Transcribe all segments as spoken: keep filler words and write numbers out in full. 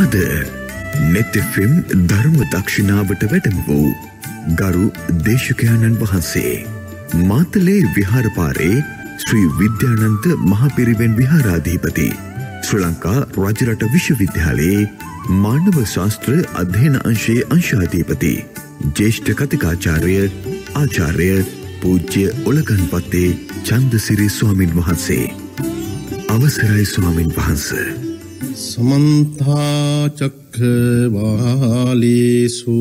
අද නෙත් F M ධර්ම දක්ෂිනාවට වැඩම වූ ගරු දේශකයන්න් වහන්සේ මාතලේ විහාරපාරේ ශ්‍රී විද්‍යානන්ත මහපිරිවෙන් විහාරාධිපති ශ්‍රී ලංකා රජරට විශ්වවිද්‍යාලයේ මානව ශාස්ත්‍ර අධ්‍යයන අංශයේ අංශාධිපති ජ්‍යෙෂ්ඨ කතිකාචාර්ය ආචාර්ය පූජ්‍ය ඔලගන්පත්තේ චන්දසිරි ස්වාමින් වහන්සේ. අවසරයි ස්වාමින් වහන්සේ. समन्ता चक्रवालेषु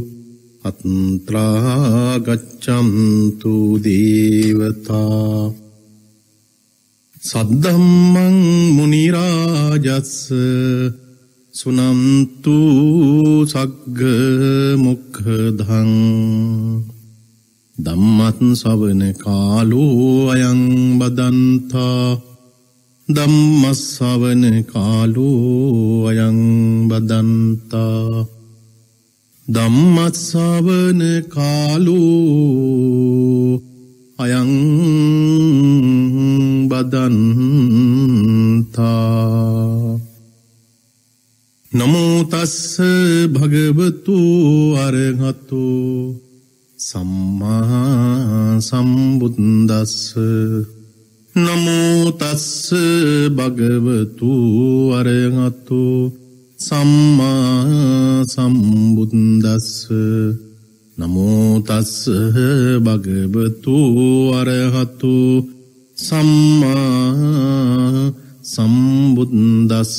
अत्रा गच्छन्तु देवता सद्धम्मं मुनिराजस् सुनन्तु सग्ग मुखधं धम्मं सवन कालो अयं बदन्ता ධම්මස්සවන කාලෝ අයං බදන්තා ධම්මස්සවන කාලෝ අයං බදන්තා නමෝ තස්ස භගවතු අරහතු සම්මා සම්බුද්දස්ස නමෝ තස්ස භගවතු අරහතු සම්මා සම්බුද්දස්ස නමෝ තස්ස භගවතු අරහතු සම්මා සම්බුද්දස්ස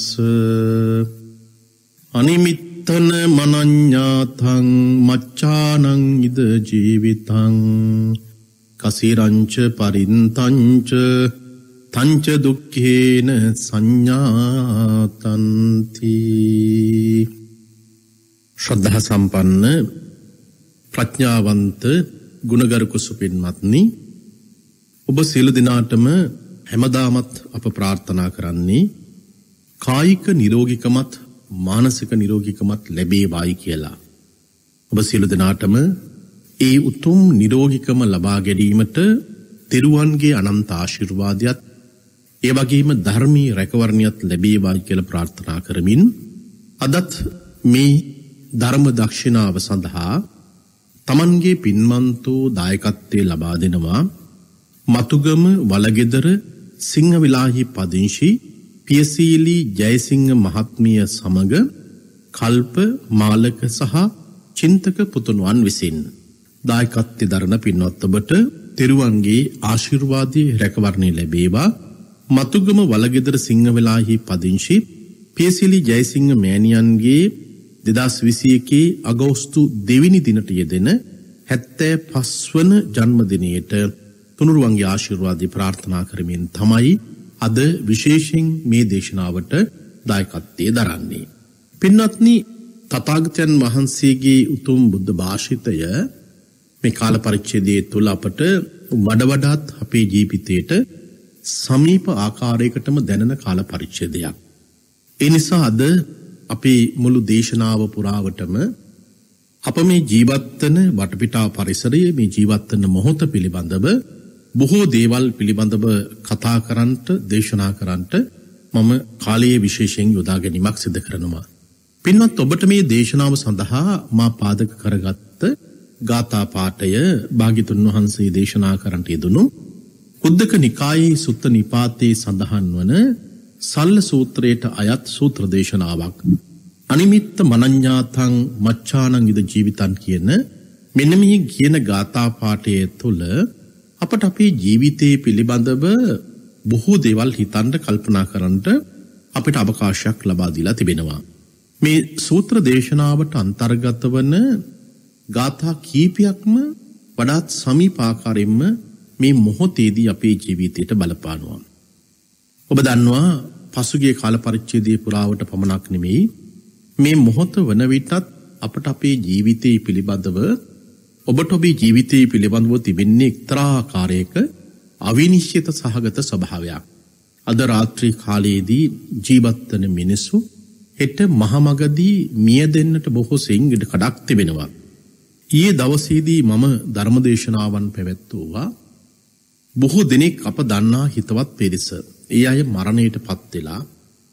අනිමිත්තන මනඤ්ඤාතං මච්ඡානං ඉද ජීවිතං කසිරංච පරින්තංච තංච දුක්ඛේන සංඥාතන්ති. ශ්‍රද්ධා සම්පන්න ප්‍රඥාවන්ත ගුණගරුක සුපින්වත්නි, ඔබ සියලු දෙනාටම හැමදාමත් අප ප්‍රාර්ථනා කරන්නේ කායික නිරෝගීකමත් මානසික නිරෝගීකමත් ලැබේවායි කියලා. ඔබ සියලු දෙනාටම ඒ උතුම් නිරෝගීකම ලබා ගැනීමට තෙරුවන්ගේ අනන්ත ආශිර්වාදයත් ඒ වගේම ධර්මී රැකවරණයත් ලැබේවා කියලා ප්‍රාර්ථනා කරමින් අදත් මේ ධර්ම දක්ෂිනාව සඳහා තමන්ගේ පින්වන්තෝ දායකත්වයේ ලබා දෙනවා මතුගම වලගෙදර සිංහවිලාහි පදිංචි පියසීලි ජයසිංහ මහත්මිය සමග කල්ප මාලක සහ චින්තක පුතුණුවන් විසින් දායකත්වයේ දරන පින්වත් ඔබට තෙරුවන්ගේ ආශිර්වාදයේ රැකවරණය ලැබේවා. මතුගම වලගෙදර සිංහවිලාහි පදිංචි පියසීලි ජයසිංහ මෑණියන්ගේ දෙදහස් විසිඑකේ අගෝස්තු දෙවැනි දිනට යෙදෙන හැත්තෑ පහ වන ජන්මදිනයට තුනුරුවන්ගේ ආශිර්වාදය ප්‍රාර්ථනා කරමින් තමයි අද විශේෂයෙන් මේ දේශනාවට දායකත්වයේ දරන්නේ. පින්වත්නි, තථාගතයන් වහන්සේගේ උතුම් බුද්ධ භාෂිතය මේ කාල පරිච්ඡේදයේ තුල අපට වඩ වඩාත් අපේ ජීවිතයට සමීප ආකාරයකටම දැනෙන කාල පරිච්ඡේදයක්. ඒ නිසා අද අපේ මුළු දේශනාව පුරාවටම අප මේ ජීවත් වෙන වටපිටා පරිසරයේ මේ ජීවත් වෙන මොහොත පිළිබඳව බොහෝ දේවල් පිළිබඳව කතා කරන්නට දේශනා කරන්නට මම කාලයේ විශේෂයෙන් යොදා ගැනීමක් සිදු කරනවා. පින්වත් ඔබට මේ දේශනාව සඳහා මා පාදක කරගත්ත ගාථා පාඨය භාග්‍යතුන් වහන්සේ දේශනා කරන්නට යෙදුණු කුද්දක නිකායේ සුත්ත නිපාතේ සඳහන් වන සල්ල සූත්‍රයට අයත් සූත්‍ර දේශනාවක්. අනිමිත්ත මනඤ්ඤාතං මච්ඡානං ඉද ජීවිතං කියන මෙන්න මේ කියන ගාථා පාඨය තුළ අපට අපේ ජීවිතයේ පිළිබඳව බොහෝ දේවල් හිතන්න කල්පනා කරන්නට අපිට අවකාශයක් ලබා දීලා තිබෙනවා. මේ සූත්‍ර දේශනාවට අන්තර්ගත වන ගාථා කීපයක්ම වඩාත් සමීප ආකාරයෙන්ම මේ මොහොතේදී අපේ ජීවිතයට බලපානවා. ඔබ දන්නවා පසුගිය කාල පරිච්ඡේදයේ පුරාවට පමණක් නෙමෙයි මේ මොහොත වන විටත් අපට අපේ ජීවිතයේ පිළිබඳව ඔබට ඔබේ ජීවිතයේ පිළිබඳව තිබෙන්නේ එක්තරා ආකාරයක අවිනිශ්චිත සහගත ස්වභාවයක්. අද රාත්‍රී කාලයේදී ජීවත් වන මිනිසු හෙට මහමගදී මිය දෙන්නට බොහෝ සෙයින් ඉඩ කඩක් තිබෙනවා. ඊයේ දවසේදී මම ධර්මදේශනාවන් පැවැත්වුවා. බොහෝ දිනෙක අප දන්නා හිතවත් පිරිස ඒ අය මරණයට පත් වෙලා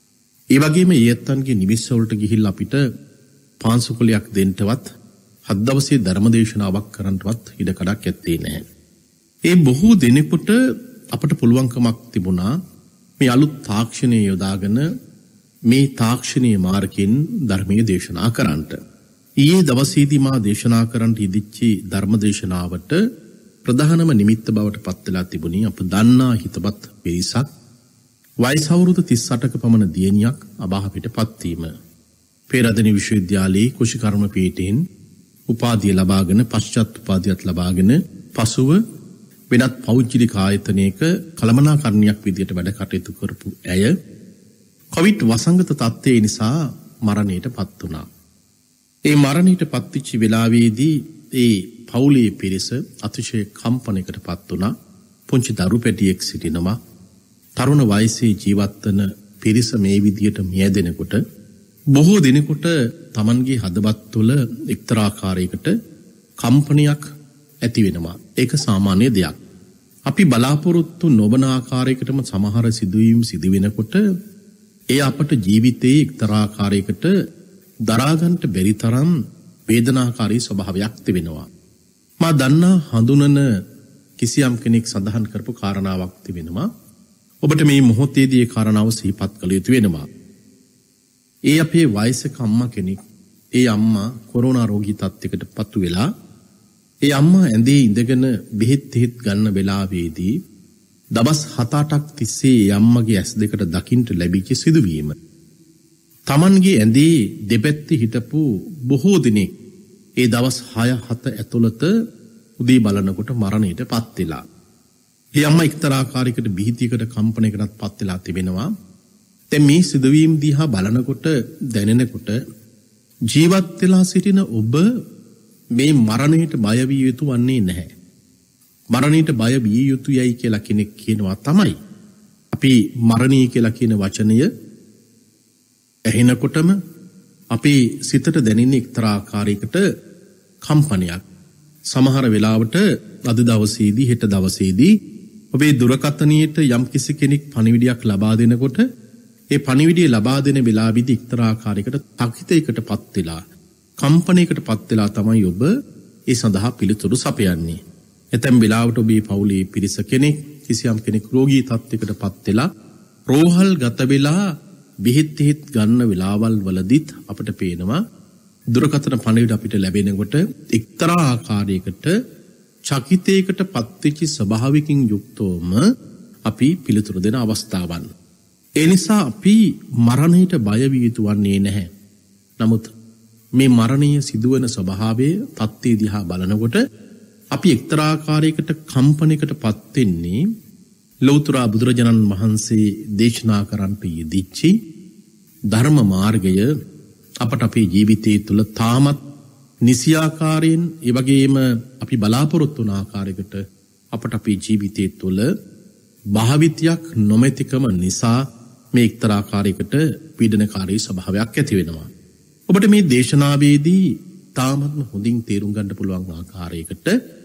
ඒ වගේම ඊයත්තන්ගේ නිවිස්ස වලට ගිහිල්ලා අපිට පාන්සුකුලයක් දෙන්නවත් හත් දවසේ ධර්මදේශනාවක් කරන්නවත් ඉඩ කඩක් ඇත්තේ නැහැ. ඒ බොහෝ දිනෙකට අපට පුළුවන්කමක් තිබුණා මේ අලුත් තාක්ෂණය යොදාගෙන මේ තාක්ෂණීය මාර්ගයෙන් ධර්මයේ දේශනා කරන්නට. ඊයේ දවසේදී මා දේශනා කරන්නට ඉදිච්චි ධර්මදේශනාවට ප්‍රධානම නිමිත්ත බවට පත් වෙලා තිබුණේ අප දන්නා හිතවත් පිරිසක් වයස අවුරුදු තිස් අටක පමණ දියණියක් අභාවයට පත්වීම. පේරාදෙණිය විශ්වවිද්‍යාලයේ කුෂිකර්ම පීඨයෙන් උපාධිය ලබාගෙන පශ්චාත් උපාධියත් ලබාගෙන පසුව වෙනත් පෞද්ගලික ආයතනයක කළමනාකරණයක් විදියට වැඩ කටයුතු කරපු ඇය කොවිඩ් වසංගත තත්ත්වය නිසා මරණයට පත් වුණා. ඒ මරණයට පත්විච්ච වෙලාවේදී ඒ පවුලේ පිරිස අතිශය කම්පනයකට පත් වුණා. පුංචි දරු පැටියෙක් සිටිනවා. තරුණ වයසේ ජීවත් වන පිරිස මේ විදියට මියැදෙනකොට බොහෝ දිනකට Tamanගේ හදවත් තුළ එක්තරා ආකාරයකට කම්පනයක් ඇති වෙනවා. ඒක සාමාන්‍ය දෙයක්. අපි බලාපොරොත්තු නොවන ආකාරයකටම සමහර සිදුවීම් සිදු වෙනකොට ඒ අපට ජීවිතයේ එක්තරා ආකාරයකට දරා ගන්නට බැරි තරම් වේදනාකාරී ස්වභාවයක් තිබෙනවා. මා දන්නා හඳුනන කිසියම් කෙනෙක් සඳහන් කරපු කාරණාවක් තිබෙනවා. ඔබට මේ මොහොතේදී ඒ කාරණාව සිහිපත් කළ යුතු වෙනවා. ඒ අපේ වයසක අම්මා කෙනෙක්. ඒ අම්මා කොරෝනා රෝගී තත්යකට පත්තු වෙලා ඒ අම්මා ඇඳේ ඉඳගෙන බෙහෙත් තෙහෙත් ගන්න වෙලාවේදී දවස් හත අටක් තිස්සේ ඒ අම්මගේ ඇස් දෙකට දකින්න ලැබිච්ච සිදුවීම. Tamanගේ ඇඳේ දෙපැත්තේ හිටපු බොහෝ දිනෙක ඒ දවස් හය හත ඇතුළත උදේ බලනකොට මරණයට පත් වෙලා. ඒ අම්මා එක්තරා ආකාරයකට බිහිතියකට කම්පනයකටත් පත් වෙලා තිබෙනවා. දැන් මේ සිදුවීම් දිහා බලනකොට දැනෙනකොට ජීවත් වෙලා සිටින ඔබ මේ මරණයට බය විය යුතු වන්නේ නැහැ. මරණයට බය විය යුතුයයි කියලා කෙනෙක් කියනවා තමයි. අපි මරණය කියලා කියන වචනය ඇහෙනකොටම අපේ සිතට දැනෙන එක්තරා ආකාරයකට කම්පනයක්. සමහර වෙලාවට අද දවසේදී හෙට දවසේදී ඔබේ දුරකථනයට යම් කිසි කෙනෙක් පණිවිඩයක් ලබා දෙනකොට ඒ පණිවිඩය ලබා දෙන වෙලාවෙදී එක්තරා ආකාරයකට තකිතයකට පත් වෙලා කම්පනයකට පත් වෙලා තමයි ඔබ ඒ සඳහා පිළිතුරු සපයන්නේ. එතෙන් වෙලාවට ඔබේ පවුලේ පිරිස කෙනෙක් කිසියම් කෙනෙක් රෝගී තත්යකට පත් වෙලා රෝහල් ගත වෙලා බෙහෙත් තෙහෙත් ගන්න වෙලාවල් වලදීත් අපිට පේනවා දුරකථන පණිවිඩ අපිට ලැබෙනකොට එක්තරා ආකාරයකට චකිතයකට පත්වෙච්ච ස්වභාවිකින් යුක්තවම අපි පිළිතුරු දෙන අවස්ථාවන්. ඒ නිසා අපි මරණයට බය විය යුතු වන්නේ නැහැ. නමුත් මේ මරණය සිදුවන ස්වභාවයේ තත්ත්වය දිහා බලනකොට අපි එක්තරා ආකාරයකට කම්පනයකට පත් වෙන්නේ ලෞතර බුදුරජාණන් වහන්සේ දේශනා කරන්නට යෙදිච්චි ධර්ම මාර්ගය අපට අපේ ජීවිතයේ තුල තාමත් නිසියාකාරයෙන් ඒ වගේම අපි බලාපොරොත්තු වන ආකාරයකට අපට අපේ ජීවිතයේ තුල භාවිතයක් නොමැතිකම නිසා මේ එක්තරා ආකාරයකට පීඩනකාරී ස්වභාවයක් ඇති වෙනවා. ඔබට මේ දේශනාවේදී තාමත්ම හොඳින් තේරුම් ගන්න පුළුවන් ආකාරයකට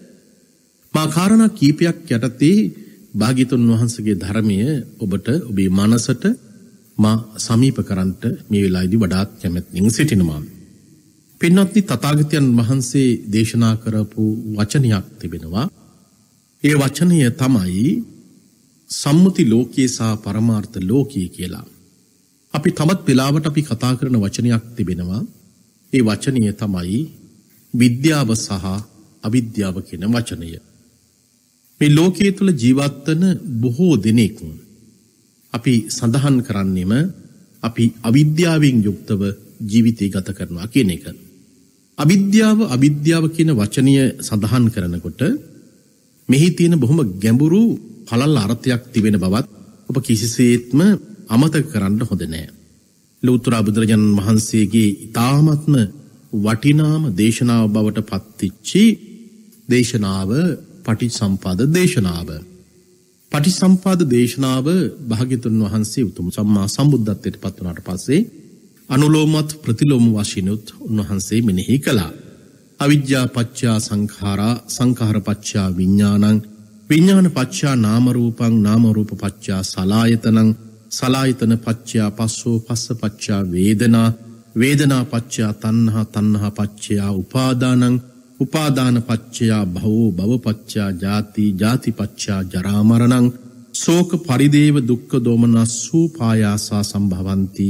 මා කාරණා කීපයක් යටතේ භාග්‍යතුන් වහන්සේගේ ධර්මය ඔබට ඔබේ මනසට මා සමීප කරන්ට මේ වෙලාවේදී වඩාත් කැමැත්තෙන් සිටිනවා. පින්වත්නි, තථාගතයන් වහන්සේ දේශනා කරපු වචනයක් තිබෙනවා. ඒ වචනය තමයි සම්මුති ලෝකයේ සහ පරමාර්ථ ලෝකයේ කියලා. අපි තවත් වෙලාවට අපි කතා කරන වචනයක් තිබෙනවා. ඒ වචනය තමයි විද්‍යාව සහ අවිද්‍යාව කියන වචනය. මේ ලෝකයේ තුල ජීවත් වන බොහෝ දෙනෙක් අපි සඳහන් කරන්නේම අපි අවිද්‍යාවෙන් යුක්තව ජීවිතය ගත කරනවා කියන එක. අවිද්‍යාව අවිද්‍යාව කියන වචනය සඳහන් කරනකොට මෙහි තියෙන බොහොම ගැඹුරු පළල් අර්ථයක් තිබෙන බවත් ඔබ කිසිසේත්ම අමතක කරන්න හොඳ නැහැ. ලෞතර බුදුරජාණන් වහන්සේගේ ඊ타ත්ම වටිනාම දේශනාව බවට පත්විච්චි දේශනාව පටිච්චසමුප්පාද දේශනාව. පටිච්චසමුප්පාද දේශනාව භාග්‍යතුන් වහන්සේ උතුම් සම්මා සම්බුද්ධත්වයට පත් වුණාට පස්සේ අනුලෝමත් ප්‍රතිලෝම වශයෙන් උන්වහන්සේ මෙනෙහි කළා. අවිජ්ජා පත්‍යා සංඛාරා සංඛාර පත්‍යා විඥානං විඥාන පත්‍යා නාම රූපං නාම රූප පත්‍යා සලආයතනං සලායතන පච්චයා පස්සෝ පස්ස පච්චා වේදනා වේදනා පච්චයා තණ්හා තණ්හා පච්චයා උපාදානං උපාදාන පච්චයා භවෝ භව පච්චයා ජාති ජාති පච්චයා ජරා මරණං ශෝක පරිදේව දුක්ඛ දෝමනස්සු පායාසා සම්භවಂತಿ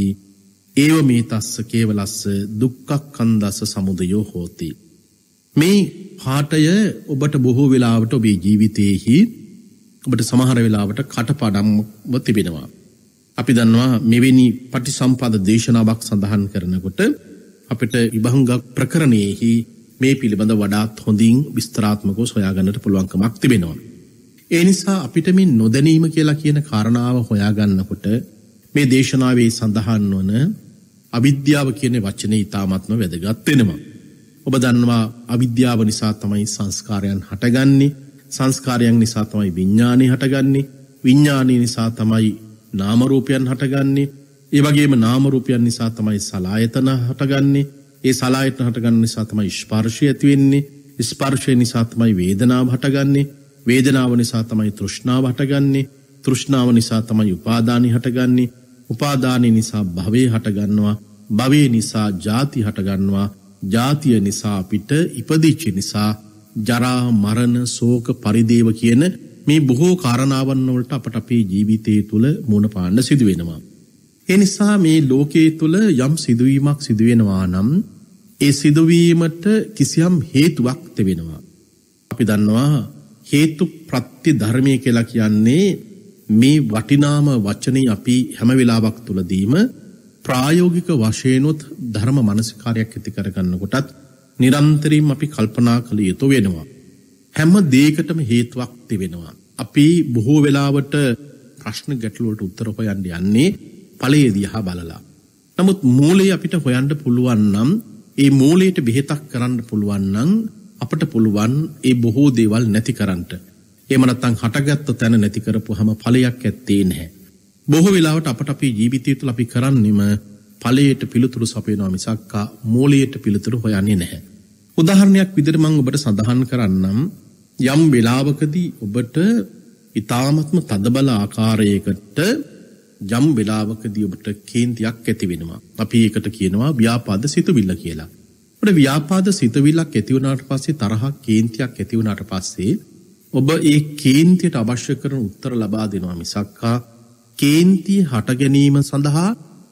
ඒව මේ තස්ස කේවලස්ස දුක්ඛක්ඛන්දස්ස සමුදයෝ හෝති. මේ පාඨය ඔබට බොහෝ වෙලාවට ඔබේ ජීවිතයේහි ඔබට සමහර වෙලාවට කටපාඩම්ව තිබෙනවා. අපි දන්නවා මෙවැනි පටිසම්පාද දේශනාවක් සඳහන් කරනකොට අපිට විභංග ප්‍රකරණයේහි මේ පිළිබඳ වඩාත් හොඳින් විස්තරාත්මකව සොයාගන්නට පුළුවන්කමක් තිබෙනවා. ඒ නිසා අපිට මේ නොදැනීම කියලා කියන කාරණාව හොයාගන්නකොට මේ දේශනාවේ සඳහන් වන අවිද්‍යාව කියන වචනේ ඉතාමත්ම වැදගත් වෙනවා. ඔබ දන්නවා අවිද්‍යාව නිසා තමයි සංස්කාරයන් හටගන්නේ. සංස්කාරයන් නිසා තමයි විඥානය හටගන්නේ. විඥානය නිසා තමයි නාම රූපයන් හටගන්නේ. ඒ වගේම නාම රූපයන් නිසා තමයි සලආයතන හටගන්නේ. ඒ සලආයතන හටගන්න නිසා තමයි ස්පර්ශය ඇති වෙන්නේ. ස්පර්ශය නිසා තමයි වේදනාව හටගන්නේ. වේදනාව නිසා තමයි තෘෂ්ණාව හටගන්නේ. තෘෂ්ණාව නිසා තමයි උපාදානය හටගන්නේ. උපාදානය නිසා භවය හටගන්නවා. භවය නිසා ජාති හටගන්නවා. ජාතිය නිසා අපිට ඉපදිච්ච නිසා ජරා මරණ ශෝක පරිදේව කියන මේ බොහෝ කාරණාවන් වලට අපට අපේ ජීවිතය තුළ මුණ පාන්න සිදු වෙනවා. ඒ නිසා මේ ලෝකයේ තුළ යම් සිදුවීමක් සිදු වෙනවා නම් ඒ සිදුවීමට කිසියම් හේතුවක් තිබෙනවා. අපි දන්නවා හේතු ප්‍රත්‍ය ධර්මය කියලා කියන්නේ මේ වටිනාම වචනේ අපි හැම වෙලාවක් තුලදීම ප්‍රායෝගික වශයෙන්ොත් ධර්ම මනසිකාරයක් ඇති කරගන්නකොටත් නිරන්තරයෙන් අපි කල්පනා කළ යුතු වෙනවා. හැම දෙයකටම හේතුවක් තිබෙනවා. අපි බොහෝ වෙලාවට ප්‍රශ්න ගැටළු වලට උත්තර හොයන්න යන්නේ ඵලයේ දිහා බලලා. නමුත් මූලය අපිට හොයන්න පුළුවන් නම් ඒ මූලයට බෙහෙතක් කරන්න පුළුවන් නම් අපට පුළුවන් ඒ බොහෝ දේවල් නැති කරන්නට. එහෙම නැත්නම් හටගත්ත තැන නැති කරපුවාම ඵලයක් ඇත්තේ නැහැ. බොහෝ වෙලාවට අපට අපේ ජීවිතය තුළ අපි කරන්නේම ඵලයට පිළිතුරු සපයනවා මිසක් මූලයට පිළිතුරු හොයන්නේ නැහැ. උදාහරණයක් විදිහට මම ඔබට සඳහන් කරන්නම් යම් වෙලාවකදී ඔබට ඊ타ත්ම තදබල ආකාරයකට යම් වෙලාවකදී ඔබට කේන්තියක් ඇති වෙනවා. අපි ඒකට කියනවා ව්‍යාපාද සිතුවිල්ල කියලා. ඔබට ව්‍යාපාද සිතුවිල්ලක් ඇති වුණාට පස්සේ තරහක් කේන්තියක් ඇති වුණාට පස්සේ ඔබ ඒ කේන්තියට අවශ්‍ය කරන උත්තර ලබා දෙනවා මිසක් කේන්තිය හට ගැනීම සඳහා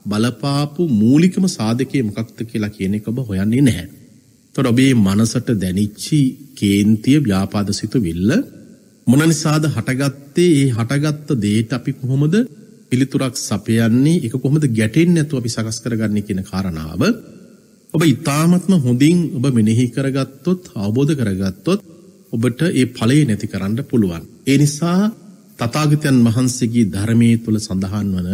බලපාපු මූලිකම සාධකයේ මොකක්ද කියලා කියන එක ඔබ හොයන්නේ නැහැ. ඒතර ඔබේ මනසට දැනිච්චි කේන්තිය ව්‍යාපාද සිතුවිල්ල මොන නිසාද හටගත්තේ? ඒ හටගත්ත දෙයට අපි කොහොමද පිළිතුරක් සපයන්නේ? ඒක කොහොමද ගැටෙන්නේ නැතුව අපි සකස් කරගන්නේ කියන කාරණාව ඔබ ඊ타ත්ම හොඳින් ඔබ මෙනෙහි කරගත්තොත්, අවබෝධ කරගත්තොත් ඔබට ඒ ඵලය නැති කරන්න පුළුවන්. ඒ නිසා තථාගතයන් වහන්සේගේ ධර්මයේ තුල සඳහන් වන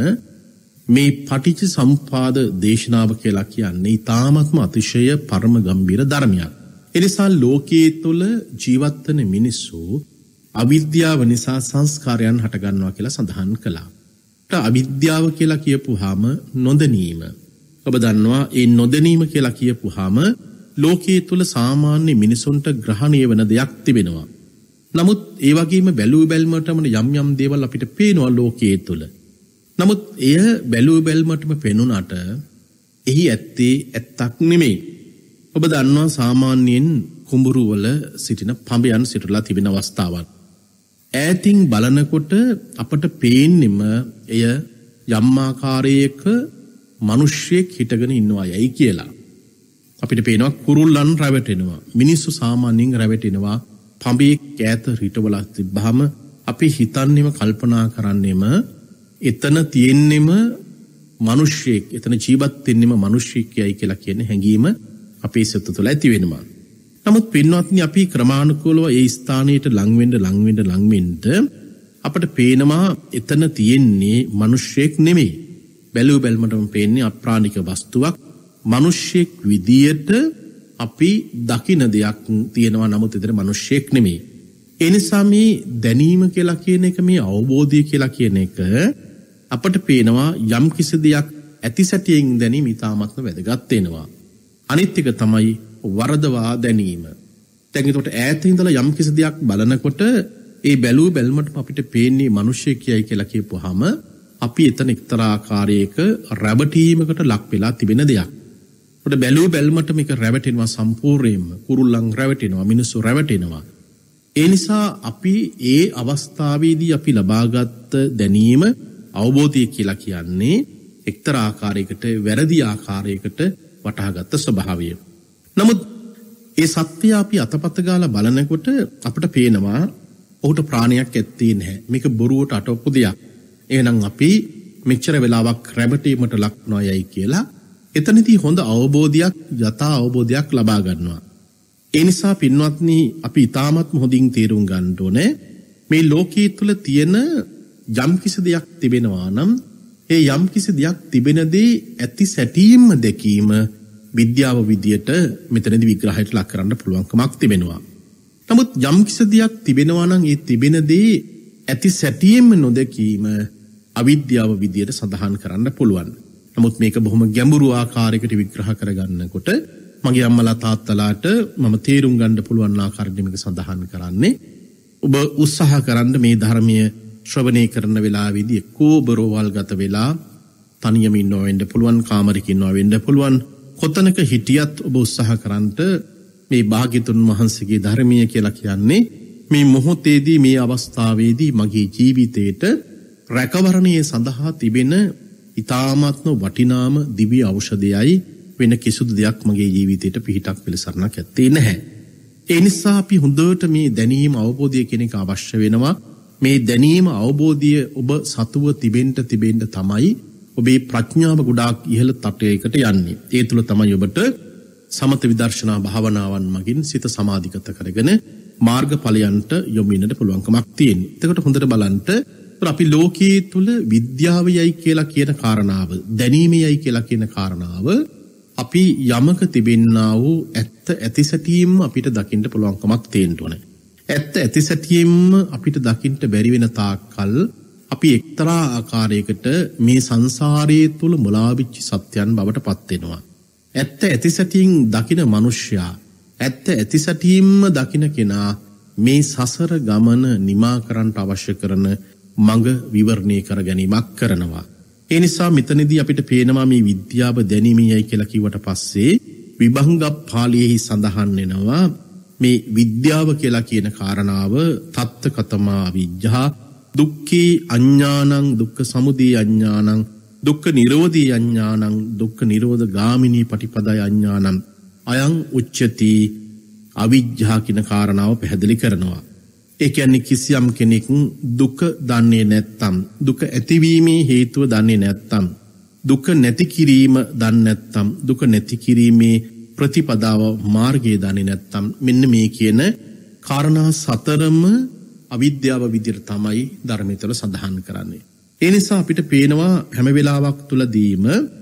මේ පටිච්ච සමුප්පාද දේශනාව කියලා කියන්නේ ඊ타ත්ම අතිශය පරම ගම්බීර ධර්මයක්. ඒ නිසා ලෝකයේ තුල ජීවත් වෙන මිනිස්සු අවිද්‍යාව නිසා සංස්කාරයන් හට ගන්නවා කියලා සඳහන් කළා. අවිද්‍යාව කියලා කියපුවාම නොදැනීම. ඔබ දන්නවා ඒ නොදැනීම කියලා කියපුවාම ලෝකයේ තුල සාමාන්‍ය මිනිසුන්ට ග්‍රහණීය වෙන දෙයක් තිබෙනවා. නමුත් ඒ වගේම බැලුව බැල්මටම යම් යම් දේවල් අපිට පේනවා ලෝකයේ තුල. නමුත් එය බැලුව බැල්මටම පෙනුනට එහි ඇත්තේ ඇත්තක් නෙමෙයි. ඔබ දන්නවා සාමාන්‍යයෙන් කුඹුරු වල සිටින පඹයන් සිටලා තිබෙන අවස්ථාවක්. ඈතින් බලනකොට අපට පේන්නෙම එය යම් ආකාරයක මිනිස්සෙක් හිටගෙන ඉන්නවා යයි කියලා. අපිට පේනවා කුරුල්ලන් රැවටෙනවා. මිනිස්සු සාමාන්‍යයෙන් රැවටෙනවා. පඹේ කෑත රිටවලා තිබ්බහම අපි හිතන්නේම කල්පනා කරන්නේම එතන තියෙන්නෙම මිනිස්සෙක්, එතන ජීවත් වෙන්නෙම මිනිස්සෙක් යයි කියලා කියන හැඟීම අපේ සිත තුළ ඇති වෙනවා. නමුත් පින්වත්නි අපි ක්‍රමානුකූලව ඒ ස්ථානයට ලං වෙන්න ලං වෙන්න ලං වෙන්න අපට පේනවා එතන තියෙන්නේ මිනිස්සෙක් නෙමෙයි. බැලුව බැලමටම පේන්නේ අප්‍රාණික වස්තුවක්. මිනිස්සෙක් විදියට අපි දකින දෙයක් තියෙනවා, නමුත් ඒතර මිනිස්සෙක් නෙමෙයි. ඒ නිසා මේ දැනීම කියලා කියන එක, මේ අවබෝධය කියලා කියන එක අපට පේනවා යම් කිසි දෙයක් ඇති සැටියෙන් දැනීම ඉතාමත්ම වැදගත් වෙනවා. අනිත් එක තමයි වරදවා දැනීම. දැන් ඒකට ඈත ඉඳලා යම් කිසි දෙයක් බලනකොට ඒ බැලුව බැලමට අපිට පේන්නේ මිනිස්සෙක් කියයි කියලා කියපුවාම අපි එතන එක්තරා ආකාරයක රැවටීමකට ලක් වෙලා තිබෙන දෙයක්. ඒකට බැලුව බැල්මට මේක රැවටෙනවා සම්පූර්ණයෙන්ම. කුරුල්ලන් රැවටෙනවා, මිනිස්සු රැවටෙනවා. ඒ නිසා අපි ඒ අවස්ථාවේදී අපි ලබාගත් දැනීම අවබෝධය කියලා කියන්නේ එක්තරා ආකාරයකට වැරදි ආකාරයකට වටහාගත් ස්වභාවය. නමුත් ඒ සත්‍යය අපි අතපත ගාලා බලනකොට අපිට පේනවා ඔහුට ප්‍රාණයක් ඇත්තේ නැහැ. මේක බොරුවට අටවපු දෙයක්. එහෙනම් අපි මෙච්චර වෙලාවක් රැවටීමට ලක් නොයයි කියලා එතනදී හොඳ අවබෝධයක්, යථා අවබෝධයක් ලබා ගන්නවා. ඒ නිසා පින්වත්නි අපි ඊටමත් හොඳින් තේරුම් ගන්න ඕනේ මේ ලෝකයේ තුල තියෙන යම් කිසි දෙයක් තිබෙනවා නම් ඒ යම් කිසි දෙයක් තිබෙන දේ ඇති සැටීම දැකීම විද්‍යාව විදියට මෙතනදී විග්‍රහයට ලක් කරන්න පුළුවන්කමක් තිබෙනවා. නමුත් යම් කිසි දෙයක් තිබෙනවා නම් ඒ තිබෙන දේ ඇති සැටීම නොදැකීම අවිද්‍යාව විදියට සඳහන් කරන්න පුළුවන්. නමුත් මේක බොහොම ගැඹුරු ආකාරයකට විග්‍රහ කරගන්නකොට මගේ අම්මලා තාත්තලාට මම තේරුම් ගන්න පුළුවන් ආකාරයෙන් මේක සඳහන් කරන්නේ ඔබ උත්සාහ කරන්න මේ ධර්මයේ ශ්‍රවණය කරන වෙලාවේදී එක්කෝ බරෝවල් ගත වෙලා තනියම ඉන්නව වෙන්න පුළුවන්, කාමරයක ඉන්නව වෙන්න පුළුවන්. කොතනක හිටියත් ඔබ උත්සාහ කරන්නට මේ භාග්‍යතුන් වහන්සේගේ ධර්මය කියලා කියන්නේ මේ මොහොතේදී මේ අවස්ථාවේදී මගේ ජීවිතේට රැකවරණයේ සඳහා තිබෙන ඊ타ත්ම වටිනාම දිව්‍ය ඖෂධයයි. වෙන කිසිදු දෙයක් මගේ ජීවිතේට පිහිටක් පිළිසරණක් ඇත්තේ නැහැ. ඒ නිසා අපි හොඳට මේ දැනීම අවබෝධය කියන එක අවශ්‍ය වෙනවා. මේ දැනීම අවබෝධය ඔබ සතුව තිබෙන්න තිබෙන්න තමයි ඔබේ ප්‍රඥාව ගොඩාක් ඉහළ තටයකට යන්නේ. ඒ තුල තමයි ඔබට සමත විදර්ශනා භාවනාවන් මගින් සිත සමාධිගත කරගෙන මාර්ගඵලයන්ට යොමු වෙන්නට පුළුවන්කමක් තියෙන්නේ. එතකොට හොඳට බලන්න අපි ලෝකයේ තුල විද්‍යාවයයි කියලා කියන කාරණාව, දැනීමයයි කියලා කියන කාරණාව අපි යමක තිබෙන්නා වූ ඇත්ත ඇතිසැටියෙන්ම අපිට දකින්න පුළුවන්කමක් තියෙන්න ඕනේ. ඇත්ත ඇතිසැටියෙන්ම අපිට දකින්න බැරි වෙන තාක්කල් අපි එක්තරා ආකාරයකට මේ සංසාරයේ තුල මුලා වෙච්ච සත්‍යයන් බවට පත් වෙනවා. ඇත්ත ඇතිසැටියෙන් දකින මිනිසයා, ඇත්ත ඇතිසැටියෙන්ම දකින කෙනා මේ සසර ගමන නිමා කරන්න අවශ්‍ය කරන මඟ විවරණය කර ගැනීමක් කරනවා. ඒ නිසා මෙතනදී අපිට පේනවා මේ විද්‍යාව දැනීමයි කියලා කිව්වට පස්සේ විභංග පාළියේ සඳහන් වෙනවා මේ විද්‍යාව කියලා කියන කාරණාව තත්ත්කතමා විඥා දුක්ඛේ අඥානං දුක්ඛ සමුදය අඥානං දුක්ඛ නිරෝධී අඥානං දුක්ඛ නිරෝධ ගාමිනී පටිපදා අඥානං අයං උච්චති අවිජ්ජා කියන කාරණාව පැහැදිලි කරනවා. ඒ කියන්නේ කිසියම් කෙනෙක් දුක දන්නේ නැත්නම්, දුක ඇතිවීමේ හේතුව දන්නේ නැත්නම්, දුක නැති කිරීම දන්නේ නැත්නම්, දුක නැති කිරීමේ ප්‍රතිපදාව මාර්ගය දන්නේ නැත්නම් මෙන්න මේ කියන කාරණා සතරම අවිද්‍යාව විදිහට තමයි ධර්මයේ සඳහන් කරන්නේ. ඒ නිසා අපිට පේනවා හැම වෙලාවක් තුලදීම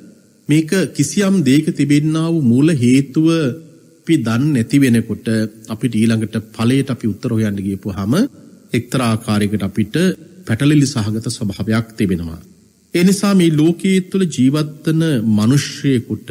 මේක කිසියම් දෙයක තිබෙන්නා වූ මූල හේතුව අපි දන්නේ නැති වෙනකොට අපිට ඊළඟට ඵලයට අපි උත්තර හොයන්න ගියපුවාම එක්තරා ආකාරයකට අපිට පැටලිලි සහගත ස්වභාවයක් තිබෙනවා. ඒ නිසා මේ ලෝකයේ තුල ජීවත් වෙන මිනිස්සෙකුට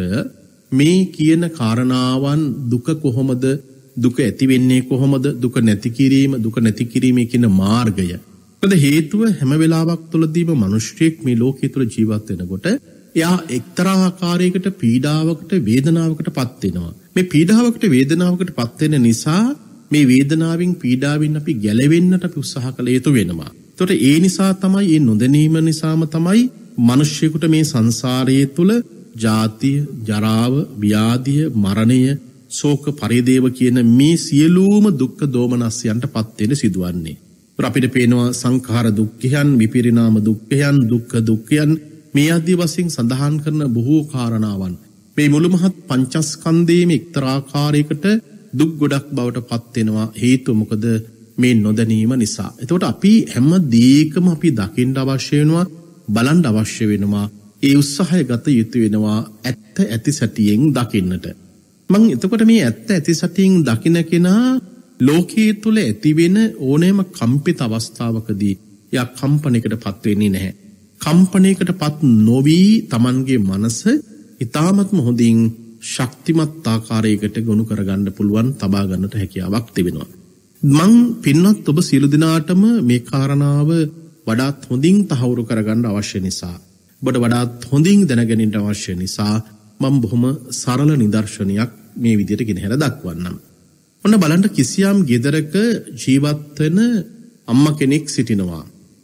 මේ කියන කාරණාවන් දුක කොහොමද, දුක ඇති වෙන්නේ කොහොමද, දුක නැති කිරීම, දුක නැති කිරීමේ කියන මාර්ගය. මොකද හේතුව හැම වෙලාවක් තුලදීම මිනිස්සෙක් මේ ලෝකයේ තුල ජීවත් වෙනකොට එයා එක්තරා ආකාරයකට පීඩාවකට වේදනාවකට පත් වෙනවා. මේ පීඩාවකට වේදනාවකට පත් වෙන නිසා මේ වේදනාවෙන් පීඩාවෙන් අපි ගැලවෙන්නට අපි උත්සාහ කළ යුතු වෙනවා. ඒතකොට ඒ නිසා තමයි, ඒ නොදැනීම නිසාම තමයි මිනිස්සෙකුට මේ සංසාරයේ තුල ජාතිය, ජරාව, ව්‍යාධිය, මරණය, ශෝක පරිදේව කියන මේ සියලුම දුක්ඛ දෝමනස්යන්ට පත් වෙන්න සිදුවන්නේ. ඒත් අපිට පේනවා සංඛාර දුක්ඛයන්, විපරිණාම දුක්ඛයන්, දුක්ඛ දුක්ඛයන් මේ ආදී වශයෙන් සඳහන් කරන බොහෝ කාරණාවන් මේ මුළු මහත් පංචස්කන්ධයේම එක්තරාකාරයකට දුක් ගොඩක් බවට පත් වෙනවා. හේතුව මොකද? මේ නොදැනීම නිසා. එතකොට අපි හැම දෙයකම අපි දකින්න අවශ්‍ය වෙනවා, බලන්න අවශ්‍ය වෙනවා, ඒ උත්සාහය ගත යුතු වෙනවා ඇත්ත ඇති සැටියෙන් දකින්නට. මම එතකොට මේ ඇත්ත ඇති සැටියෙන් දකින්න කෙනා ලෝකයේ තුල ඇතිවෙන ඕනෑම කම්පිත අවස්ථාවකදී යා කම්පණයකටපත් වෙන්නේ නැහැ. කම්පණයකටපත් නොවි Tamanගේ මනස ඊ타මත්ම හොඳින් ශක්තිමත් ආකාරයකට ගොනු කරගන්න පුළුවන්, තබා ගන්නට හැකියාවක් තිබෙනවා. මං පින්වත් ඔබ සියලු දෙනාටම මේ කාරණාව වඩාත් හොඳින් තහවුරු කරගන්න අවශ්‍ය නිසා ඔබට වඩාත් හොඳින් දැනගැනින්න අවශ්‍ය නිසා මම බොහොම සරල නිදර්ශනයක් මේ විදිහට ගෙනහැර දක්වන්නම්. ඔන්න බලන්න කිසියම් ගෙදරක ජීවත් වෙන අම්මා කෙනෙක් සිටිනවා.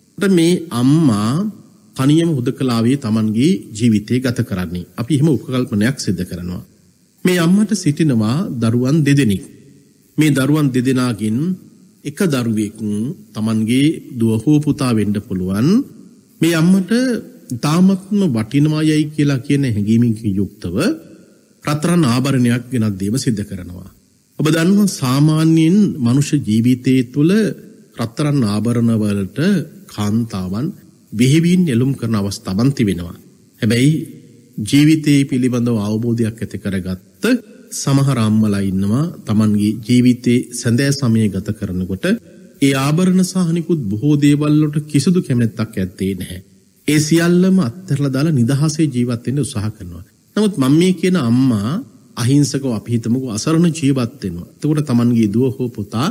මේ අම්මා තනියම හුදකලාවේ Tamanගේ ජීවිතය ගත කරන්නේ. අපි එහෙම උපකල්පනයක් සිදු කරනවා. මේ අම්මට සිටිනවා දරුවන් දෙදෙනෙක්. මේ දරුවන් දෙදෙනාගෙන් එක දරුවෙක් Tamanගේ දුව හෝ පුතා වෙන්න පුළුවන්. මේ අම්මට තාමත්ම වටිනවායයි කියලා කියන හැඟීමකින් යුක්තව රත්තරන් ආභරණයක් ගෙනත් දීම සිදු කරනවා. ඔබ දන්නවා සාමාන්‍යයෙන් මනුෂ්‍ය ජීවිතයේ තුල රත්තරන් ආභරණ වලට කාන්තාවන් බෙහෙවින් එළුම් කරන අවස්ථාවන් තිබෙනවා. හැබැයි ජීවිතයේ පිළිබඳව අවබෝධයක් ඇති කරගත්ත සමහර අම්මලා ඉන්නවා Tamanගේ ජීවිතේ සැඳෑ සමය ගත කරනකොට ඒ ආභරණ සහ අනිකුත් බොහෝ දේවල් වලට කිසිදු කැමැත්තක් ඇත්තේ නැහැ. ඒ සියල්ලම අත්හැරලා දාලා නිදහසේ ජීවත් වෙන්න උත්සාහ කරනවා. නමුත් මම මේ කියන අම්මා අහිංසකව අපි හිතමුකෝ අසරණ ජීවත් වෙනවා. එතකොට Tamanගේ දුව හෝ පුතා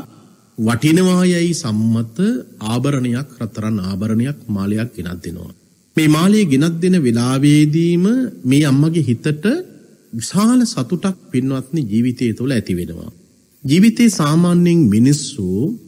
වටිනවායයි සම්මත ආභරණයක් රත්තරන් ආභරණයක් මාලයක් ගෙනත් දෙනවා. මේ මාලය ගෙනත් දෙන වෙලාවේදීම මේ අම්මගේ හිතට විශාල සතුටක් පින්වත්නි ජීවිතය තුළ ඇති වෙනවා. ජීවිතේ සාමාන්‍යයෙන් මිනිස්සු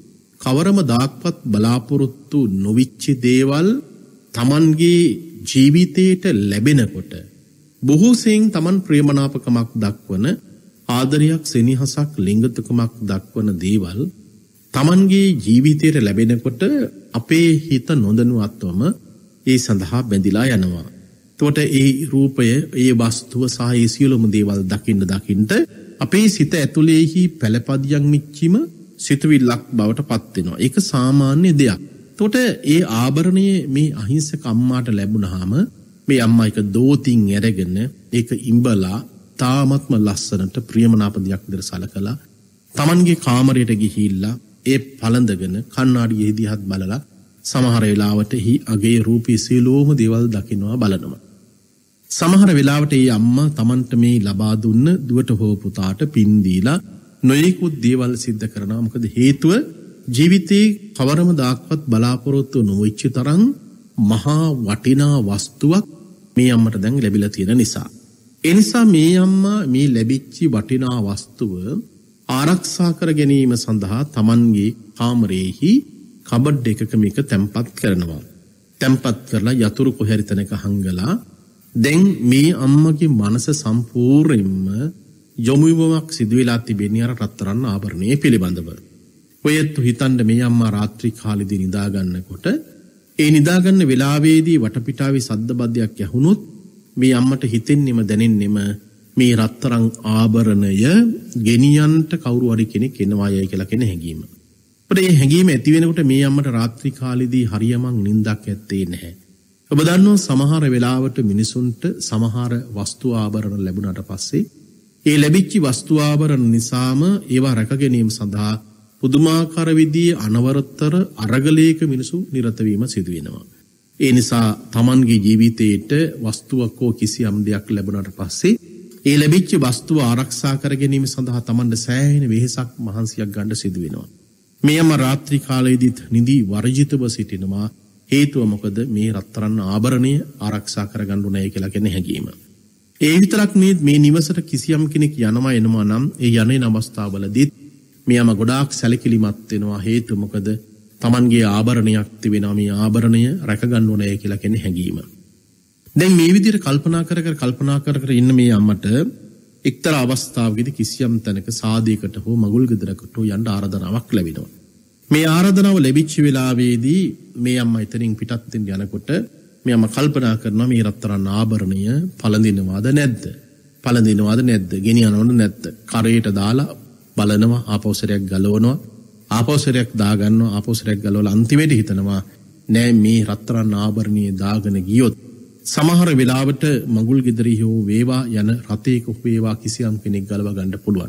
කවරම දාක්වත් බලාපොරොත්තු නොවිච්ච දේවල් Tamanගේ ජීවිතයට ලැබෙනකොට බොහෝ සෙයින් Taman ප්‍රේමනාපකමක් දක්වන ආදරයක් සෙනෙහසක් ලිංගිකකමක් දක්වන දේවල් Tamanගේ ජීවිතයට ලැබෙනකොට අපේ හිත නොදැනුවත්වම ඒ සඳහා බැඳිලා යනවා. එතකොට ඒ රූපය, ඒ වස්තුව සහ ඒ සියලුම දේවල් දකින්න දකින්න අපේ සිත ඇතුලේහි පළපදියම් මිච්චිම සිතුවිල්ලක් බවට පත් වෙනවා. ඒක සාමාන්‍ය දෙයක්. එතකොට ඒ ආභරණය මේ අහිංසක අම්මාට ලැබුණාම මේ අම්මා එක දෝතින් ඇරගෙන ඒක ඉඹලා තාමත්ම ලස්සනට ප්‍රියමනාප දෙයක් විදිහට සලකලා Tamanගේ කාමරයට ගිහිල්ලා ඒ පළඳගෙන කණ්ණාඩියේ දිහාත් බලලා සමහර වෙලාවට හි අගේ රූපී සියලුම දේවල් දකින්නවා බලනවා. සමහර වෙලාවට මේ අම්මා Tamanට මේ ලබා දුන්න දුවට හෝ පුතාට පින් දීලා නොයෙකුත් දේවල් සිද්ධ කරනවා. මොකද හේතුව ජීවිතේ කවරම දාක්වත් බලාපොරොත්තු නොවෙච්ච තරම් මහා වටිනා වස්තුවක් මේ අම්මට දැන් ලැබිලා තියෙන නිසා. ඒ නිසා මේ අම්මා මේ ලැබිච්ච වටිනා වස්තුව ආරක්ෂා කර ගැනීම සඳහා Tamanගේ කාමරයේහි කබඩ් එකක මේක තැම්පත් කරනවා. තැම්පත් කරලා යතුරු කොහරි තැනක හංගලා දැන් මේ අම්මගේ මනස සම්පූර්ණයෙන්ම යොමුවීමක් සිදු වෙලා තිබෙන්නේ අර රත්තරන් ආභරණයේ පිළිබඳව. ඔයත් හිතන්න මේ අම්මා රාත්‍රී කාලෙදී නිදා ගන්නකොට ඒ නිදා ගන්න වෙලාවේදී වටපිටාවේ සද්ද බද්දයක් ඇහුනොත් මේ අම්මට හිතෙන්නෙම දැනෙන්නෙම මේ රත්තරන් ආභරණය ගෙනියන්ට කවුරු හරි කෙනෙක් එනවායයි කියලා කියන හැඟීම. ඒ හැඟීම ඇති වෙනකොට මේ අම්මට රාත්‍රී කාලෙදී හරියමං නිින්දක් ඇත්තේ නැහැ. ඔබ දන්නවා සමහර වෙලාවට මිනිසුන්ට සමහර වස්තු ආභරණ ලැබුණාට පස්සේ ඒ ලැබිච්ච වස්තු ආභරණ නිසාම ඒවා රැක ගැනීම සඳහා පුදුමාකාර විදිහේ අනවරතර අරගලයක මිනිසු නිරත වීම සිදු වෙනවා. ඒ නිසා Tamanගේ ජීවිතයේට වස්තුවක් හෝ කිසියම් දෙයක් ලැබුණාට පස්සේ ඒ ලැබිච්ච වස්තුව ආරක්ෂා කර ගැනීම සඳහා Tamanට සෑහෙන වෙහෙසක් මහන්සියක් ගන්න සිදු වෙනවා. මෙයම රාත්‍රී කාලයේදීත් නිදි වර්ජිතව සිටිනවා. හේතුව මොකද මේ රත්තරන් ආභරණය ආරක්ෂා කරගන්න උනායි කියලා කියන හැඟීම. ඒ විතරක් නෙවෙයි මේ නිවසට කිසියම් කෙනෙක් යනවා එනවා නම් ඒ යන්නේ අවස්ථාවවලදී මෙයම ගොඩාක් සැලකිලිමත් වෙනවා. හේතුව මොකද Tamanගේ ආභරණයක් තිබෙනවා. මේ ආභරණය රැක ගන්න ඕනේ කියලා කියන හැඟීම. දැන් මේ විදිහට කල්පනා කර කර කල්පනා කර කර ඉන්න මේ අම්මට එක්තරා අවස්ථාවකදී කිසියම් තැනක සාදයකට හෝ මගුල් ගෙදරකට යන්න ආරාධනාවක් ලැබෙනවා. මේ ආරාධනාව ලැබිච්ච වෙලාවේදී මේ අම්මා එතනින් පිටත් වෙන්න යනකොට මේ අම්මා කල්පනා කරනවා මේ රත්තරන් ආභරණය පළඳිනවාද නැද්ද? පළඳිනවාද නැද්ද? ගෙනියනවද නැද්ද? කරේට දාලා බලනවා ආපෞසරයක් ගලවනවා. ආපෞසරයක් දාගන්නවා. ආපෞසරයක් ගලවලා අන්තිමේට හිතනවා නෑ මේ රත්තරන් ආභරණය දාගෙන ගියොත් සමහර වෙලාවට මගුල් ගෙදරි හෝ වේවා යන රතේක වේවා කිසියම් කෙනෙක් ගලව ගන්න පුළුවන්.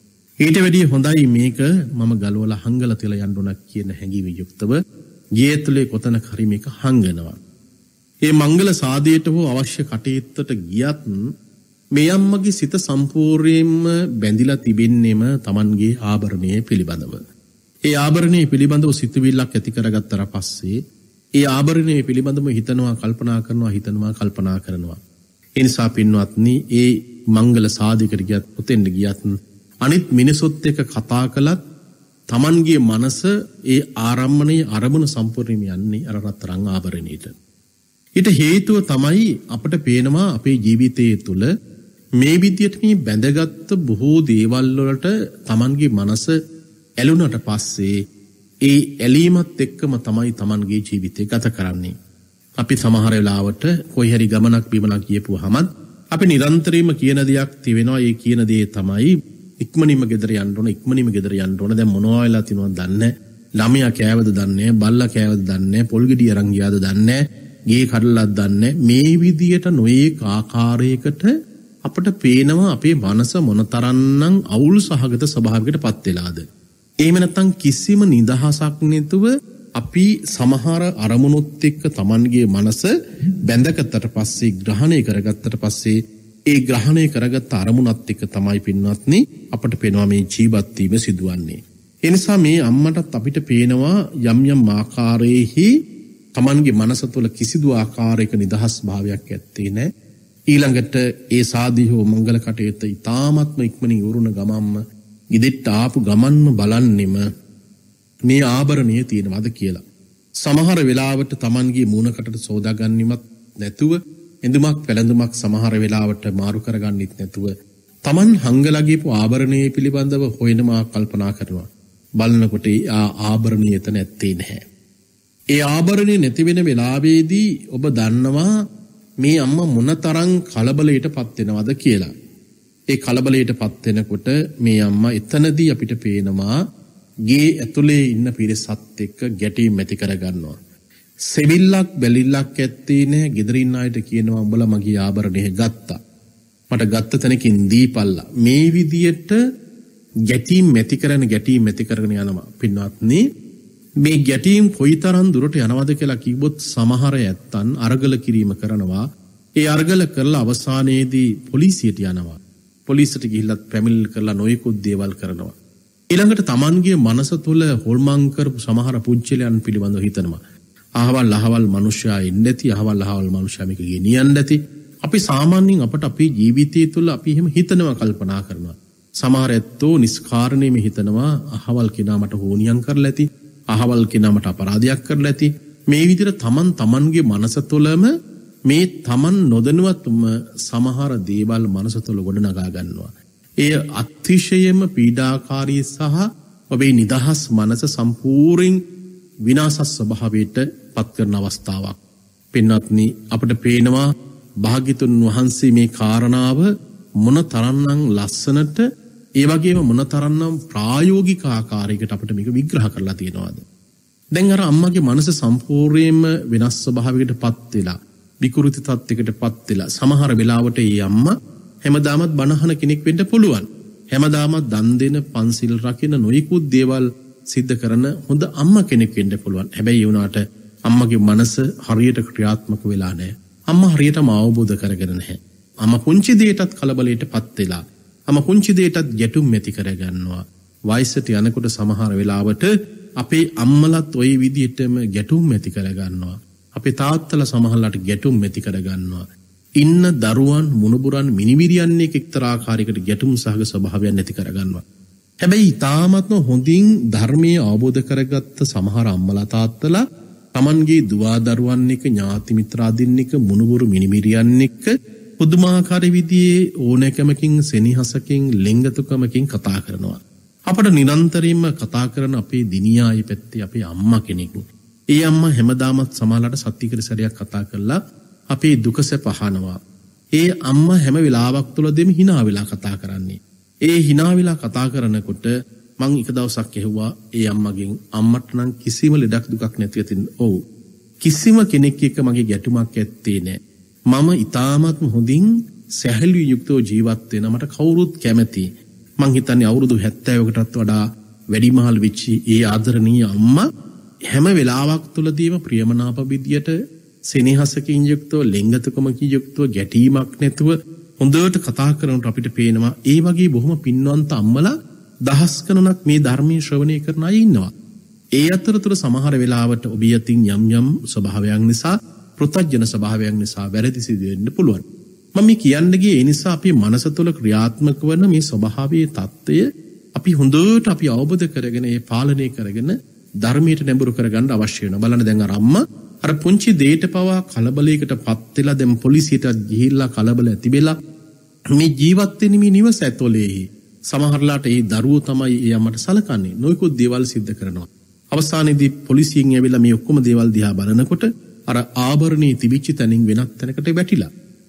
ඊට වැඩිය හොඳයි මේක මම ගලවලා හංගලා තියලා යන්න ඕන කියන හැඟීම යුක්තව ගියේතුලේ කොතනක හරි මේක හංගනවා. මේ මංගල සාදයට හෝ අවශ්‍ය කටයුත්තට ගියත් මේ අම්මගේ සිත සම්පූර්ණයෙන්ම බැඳිලා තිබෙන්නේම Tamanගේ ආභරණයේ පිළිබඳව. ඒ ආභරණයේ පිළිබඳව සිතුවිල්ලක් ඇති කරගත්තට පස්සේ ඒ ආභරණය පිළිබඳව හිතනවා කල්පනා කරනවා හිතනවා කල්පනා කරනවා. ඒ නිසා පින්වත්නි ඒ මංගල සාධිකට ගියත් උතෙන්ද ගියත් අනිත් මිනිසොත් එක්ක කතා කළත් Tamanගේ මනස ඒ ආරම්මණයේ අරමුණ සම්පූර්ණයෙන්ම යන්නේ අර රත්තරන් ආභරණයට. ඊට හේතුව තමයි අපට පේනවා අපේ ජීවිතයේ තුල මේ විදියට මේ බැඳගත් බොහෝ දේවල් වලට Tamanගේ මනස ඇලුනට පස්සේ ඒ ඇලීමත් එක්කම තමයි Tamanගේ ජීවිතය ගත කරන්නේ. අපි සමහර වෙලාවට කොයි හරි ගමනක් බිමනක් ගියපුවාම අපි නිරන්තරයෙන්ම කියන දෙයක් තිබෙනවා. ඒ කියන දේ තමයි ඉක්මනින්ම ගෙදර යන්න ඕන ඉක්මනින්ම ගෙදර යන්න ඕන. දැන් මොනවා වෙලා තිනවද දන්නේ ළමයා කෑවද දන්නේ බල්ලා කෑවද දන්නේ පොල් ගෙඩිය අරන් ගියාද දන්නේ ගේ කඩලක් දන්නේ. මේ විදියට නොයේක ආකාරයකට අපට පේනවා අපේ මනස මොනතරම්නම් අවුල් සහගත ස්වභාවයකටපත් වෙලාද. එහෙම නැත්නම් කිසිම නිදහසක් නැතුව අපි සමහර අරමුණුත් එක්ක Tamanගේ මනස බැඳගත්තට පස්සේ ග්‍රහණය කරගත්තට පස්සේ ඒ ග්‍රහණය කරගත්ත අරමුණත් එක්ක තමයි පින්වත්නි අපට පේනවා මේ ජීවත් වීම සිදුවන්නේ. ඒ නිසා මේ අම්මටත් අපිට පේනවා යම් යම් ආකාරයේහි Tamanගේ මනස තුළ කිසිදු ආකාරයක නිදහස් භාවයක් ඇත්තේ නැහැ. ඊළඟට ඒ සාදී හෝ මංගල කටයුත්ත ඉතාමත්ම ඉක්මනින් ඉවරුන ගමම්ම ඉදෙට්ට ආපු ගමන්ම බලන්නෙම මේ ආභරණය තියෙනවද කියලා. සමහර වෙලාවට Tamanගේ මූණකටට සෝදාගන්නෙමත් නැතුව එඳුමක් පැළඳුමක් සමහර වෙලාවට මාරු කරගන්නෙත් නැතුව Taman හංගලා ගියපු ආභරණය පිළිබඳව හොයනවා කල්පනා කරනවා. බලනකොට ආ ආභරණය එතන ඇත්තේ නැහැ. ඒ ආභරණය නැති වෙන වෙලාවේදී ඔබ දන්නවා මේ අම්මා මොනතරම් කලබලයටපත් වෙනවද කියලා. ඒ කලබලයටපත් වෙනකොට මේ අම්මා එතනදී අපිට පේනවා ගේ ඇතුලේ ඉන්න පිරිසත් එක්ක ගැටීම් ඇති කරගන්නවා. සෙවිල්ලක් බැලිල්ලක් ඇත්තේ නැහැ. ගෙදර ඉන්න අයට කියනවා උඹලා මගේ ආභරණය ගත්තා. මට ගත්ත තැනකින් දීපල්ලා. මේ විදියට ගැටීම් ඇති කරන ගැටීම් ඇති කරගෙන යනවා. පින්වත්නි මේ ගැටීම් කොයිතරම් දුරට යනවද කියලා කිව්වොත් සමහර ඇත්තන් අරගල කිරීම කරනවා. ඒ අරගල කරලා අවසානයේදී පොලිසියට යනවා. පොලිසියට ගිහිල්ලා පැමිණිලි කරලා නොයෙකුත් දේවල් කරනවා. ඊළඟට Tamanගේ මනස තුළ හොල්මන් කරපු සමහර පුංචිලයන් පිළිබඳව හිතනවා. අහවල් අහවල් මිනිස්සයා ඉන්නේ නැති අහවල් අහවල් මිනිස්සයා මේක ගෙනියන්නේ නැති. අපි සාමාන්‍යයෙන් අපට අපේ ජීවිතය තුළ අපි එහෙම හිතනවා කල්පනා කරනවා. සමහර ඇත්තෝ නිස්කාරණේම හිතනවා අහවල් කෙනා මට හෝනියම් කරලා ඇති. අහවල් කෙනා මට අපරාධයක් කරලා ඇති. මේ විදිහට Taman Tamanගේ මනස තුළම මේ Taman නොදැනුවත්වම සමහර දේවල් මනස තුළ ගොඩනගා ගන්නවා. එය අතිශයම පීඩාකාරී සහ ඔබේ නිදහස් මනස සම්පූර්ණ විනාශ ස්වභාවයට පත් කරන අවස්ථාවක්. පින්වත්නි අපිට පේනවා භාග්‍යතුන් වහන්සේ මේ කාරණාව මොන තරම්නම් ලස්සනට ඒ වගේම මොන තරම්නම් ප්‍රායෝගික ආකාරයකට අපිට මේක විග්‍රහ කරලා තියෙනවද. දැන් අර අම්මගේ මනස සම්පූර්ණයෙන්ම වෙනස් ස්වභාවයකට පත් වෙලා විකෘති තත්යකට පත් වෙලා සමහර වෙලාවට ඒ අම්මා හැමදාමත් බණහන කෙනෙක් වෙන්න පුළුවන්. හැමදාමත් දන් දෙන පන්සිල් රකින්න නොයෙකුත් දේවල් සිද්ධ කරන හොඳ අම්මා කෙනෙක් වෙන්න පුළුවන්. හැබැයි ඒ වුණාට අම්මගේ මනස හරියට ක්‍රියාත්මක වෙලා නැහැ. අම්මා හරියටම අවබෝධ කරගෙන නැහැ. අම්මා පුංචි දෙයකටත් කලබලයටපත් වෙලා අම්මා පුංචි දෙයකටත් ගැටුම් ඇති කරගන්නවා. වයසට යනකොට සමහර වෙලාවට අපේ අම්මලත් ওই විදිහටම ගැටුම් ඇති කරගන්නවා. අපේ තාත්තලා සමහරලාට ගැටුම් ඇති කරගන්නවා. ඉන්න දරුවන් මුණුබුරන් මිනිමිරියන් එක්ක එක්තරා ආකාරයකට ගැටුම් සහගත ස්වභාවයක් නැති කරගන්නවා. හැබැයි ඊ타මත්ම හොඳින් ධර්මයේ අවබෝධ කරගත්ත සමහර අම්මලා තාත්තලා Tamanගේ දුවා දරුවන් එක්ක ඥාති මිත්‍රාදීන් එක්ක මුණුබුරු මිනිමිරියන් එක්ක පුදුමාකාර විදිහේ ඕනෑකමකින් සෙනෙහසකින් ලෙන්ගතුකමකින් කතා කරනවා. අපට නිරන්තරයෙන්ම කතා කරන අපේ දිනියායි පැත්තේ අපේ අම්මා කෙනෙක්. ඒ අම්මා හැමදාමත් සමාලලට සත්‍යකර සැරයක් කතා කරලා අපේ දුක සැප අහනවා. ඒ අම්මා හැම වෙලාවක් තුලදීම hina වෙලා කතා කරන්නේ. ඒ hina වෙලා කතා කරනකොට මං එක දවසක් ඇහුවා ඒ අම්මගෙන් අම්මට නම් කිසිම ලෙඩක් දුකක් නැති ඇතින් ඔව් කිසිම කෙනෙක් එක්ක මගේ ගැටුමක් ඇත්තේ නැහැ. මම ඊ타මත්ම හොඳින් සැහැල්ලු යුක්තව ජීවත් වෙන මට කවුරුත් කැමති. මං හිතන්නේ අවුරුදු හැත්තෑවකටත් වඩා වැඩිමහල් වෙච්ච ඒ ආදරණීය අම්මා හැම වෙලාවක් තුලදීම ප්‍රියමනාප විදියට සෙනෙහසකින් යුක්තව ලෙන්ගතුකමකින් යුක්තව ගැටීමක් නැතුව හොඳට කතා කරනකොට අපිට පේනවා ඒ වගේ බොහොම පින්වන්ත අම්මලා දහස් ගණනක් මේ ධර්මයේ ශ්‍රවණය කරන අය ඉන්නවා. ඒ අතරතුර සමහර වෙලාවට ඔබ යතින් යම් යම් ස්වභාවයන් නිසා පෘථග්ජන ස්වභාවයන් නිසා වැරදි සිදු වෙන්න පුළුවන්. මම මේ කියන්න ගියේ ඒ නිසා අපේ මනස තුළ ක්‍රියාත්මක වන මේ ස්වභාවයේ தত্ত্বය අපි හොඳට අපි අවබෝධ කරගෙන ඒ පාලනය කරගෙන ධර්මයට නැඹුරු කරගන්න අවශ්‍ය වෙනවා. බලන්න දැන් අර අම්මා අර පුංචි දෙයට පවා කලබලයකටපත් වෙලා දැන් පොලිසියට ගිහිල්ලා කලබල ඇති වෙලා මේ ජීවත් වෙන මේ නිවස ඇතුලේ සමහරලාට ඒ දරුවෝ තමයි ඒ අම්මට සලකන්නේ. නොයෙකුත් දේවල් සිද්ධ කරනවා. අවසානයේදී පොලිසියෙන් ඇවිල්ලා මේ ඔක්කොම දේවල් දිහා බලනකොට අර ආභරණී තිබිච්ච තැනින් වෙනත් තැනකට වැටිලා.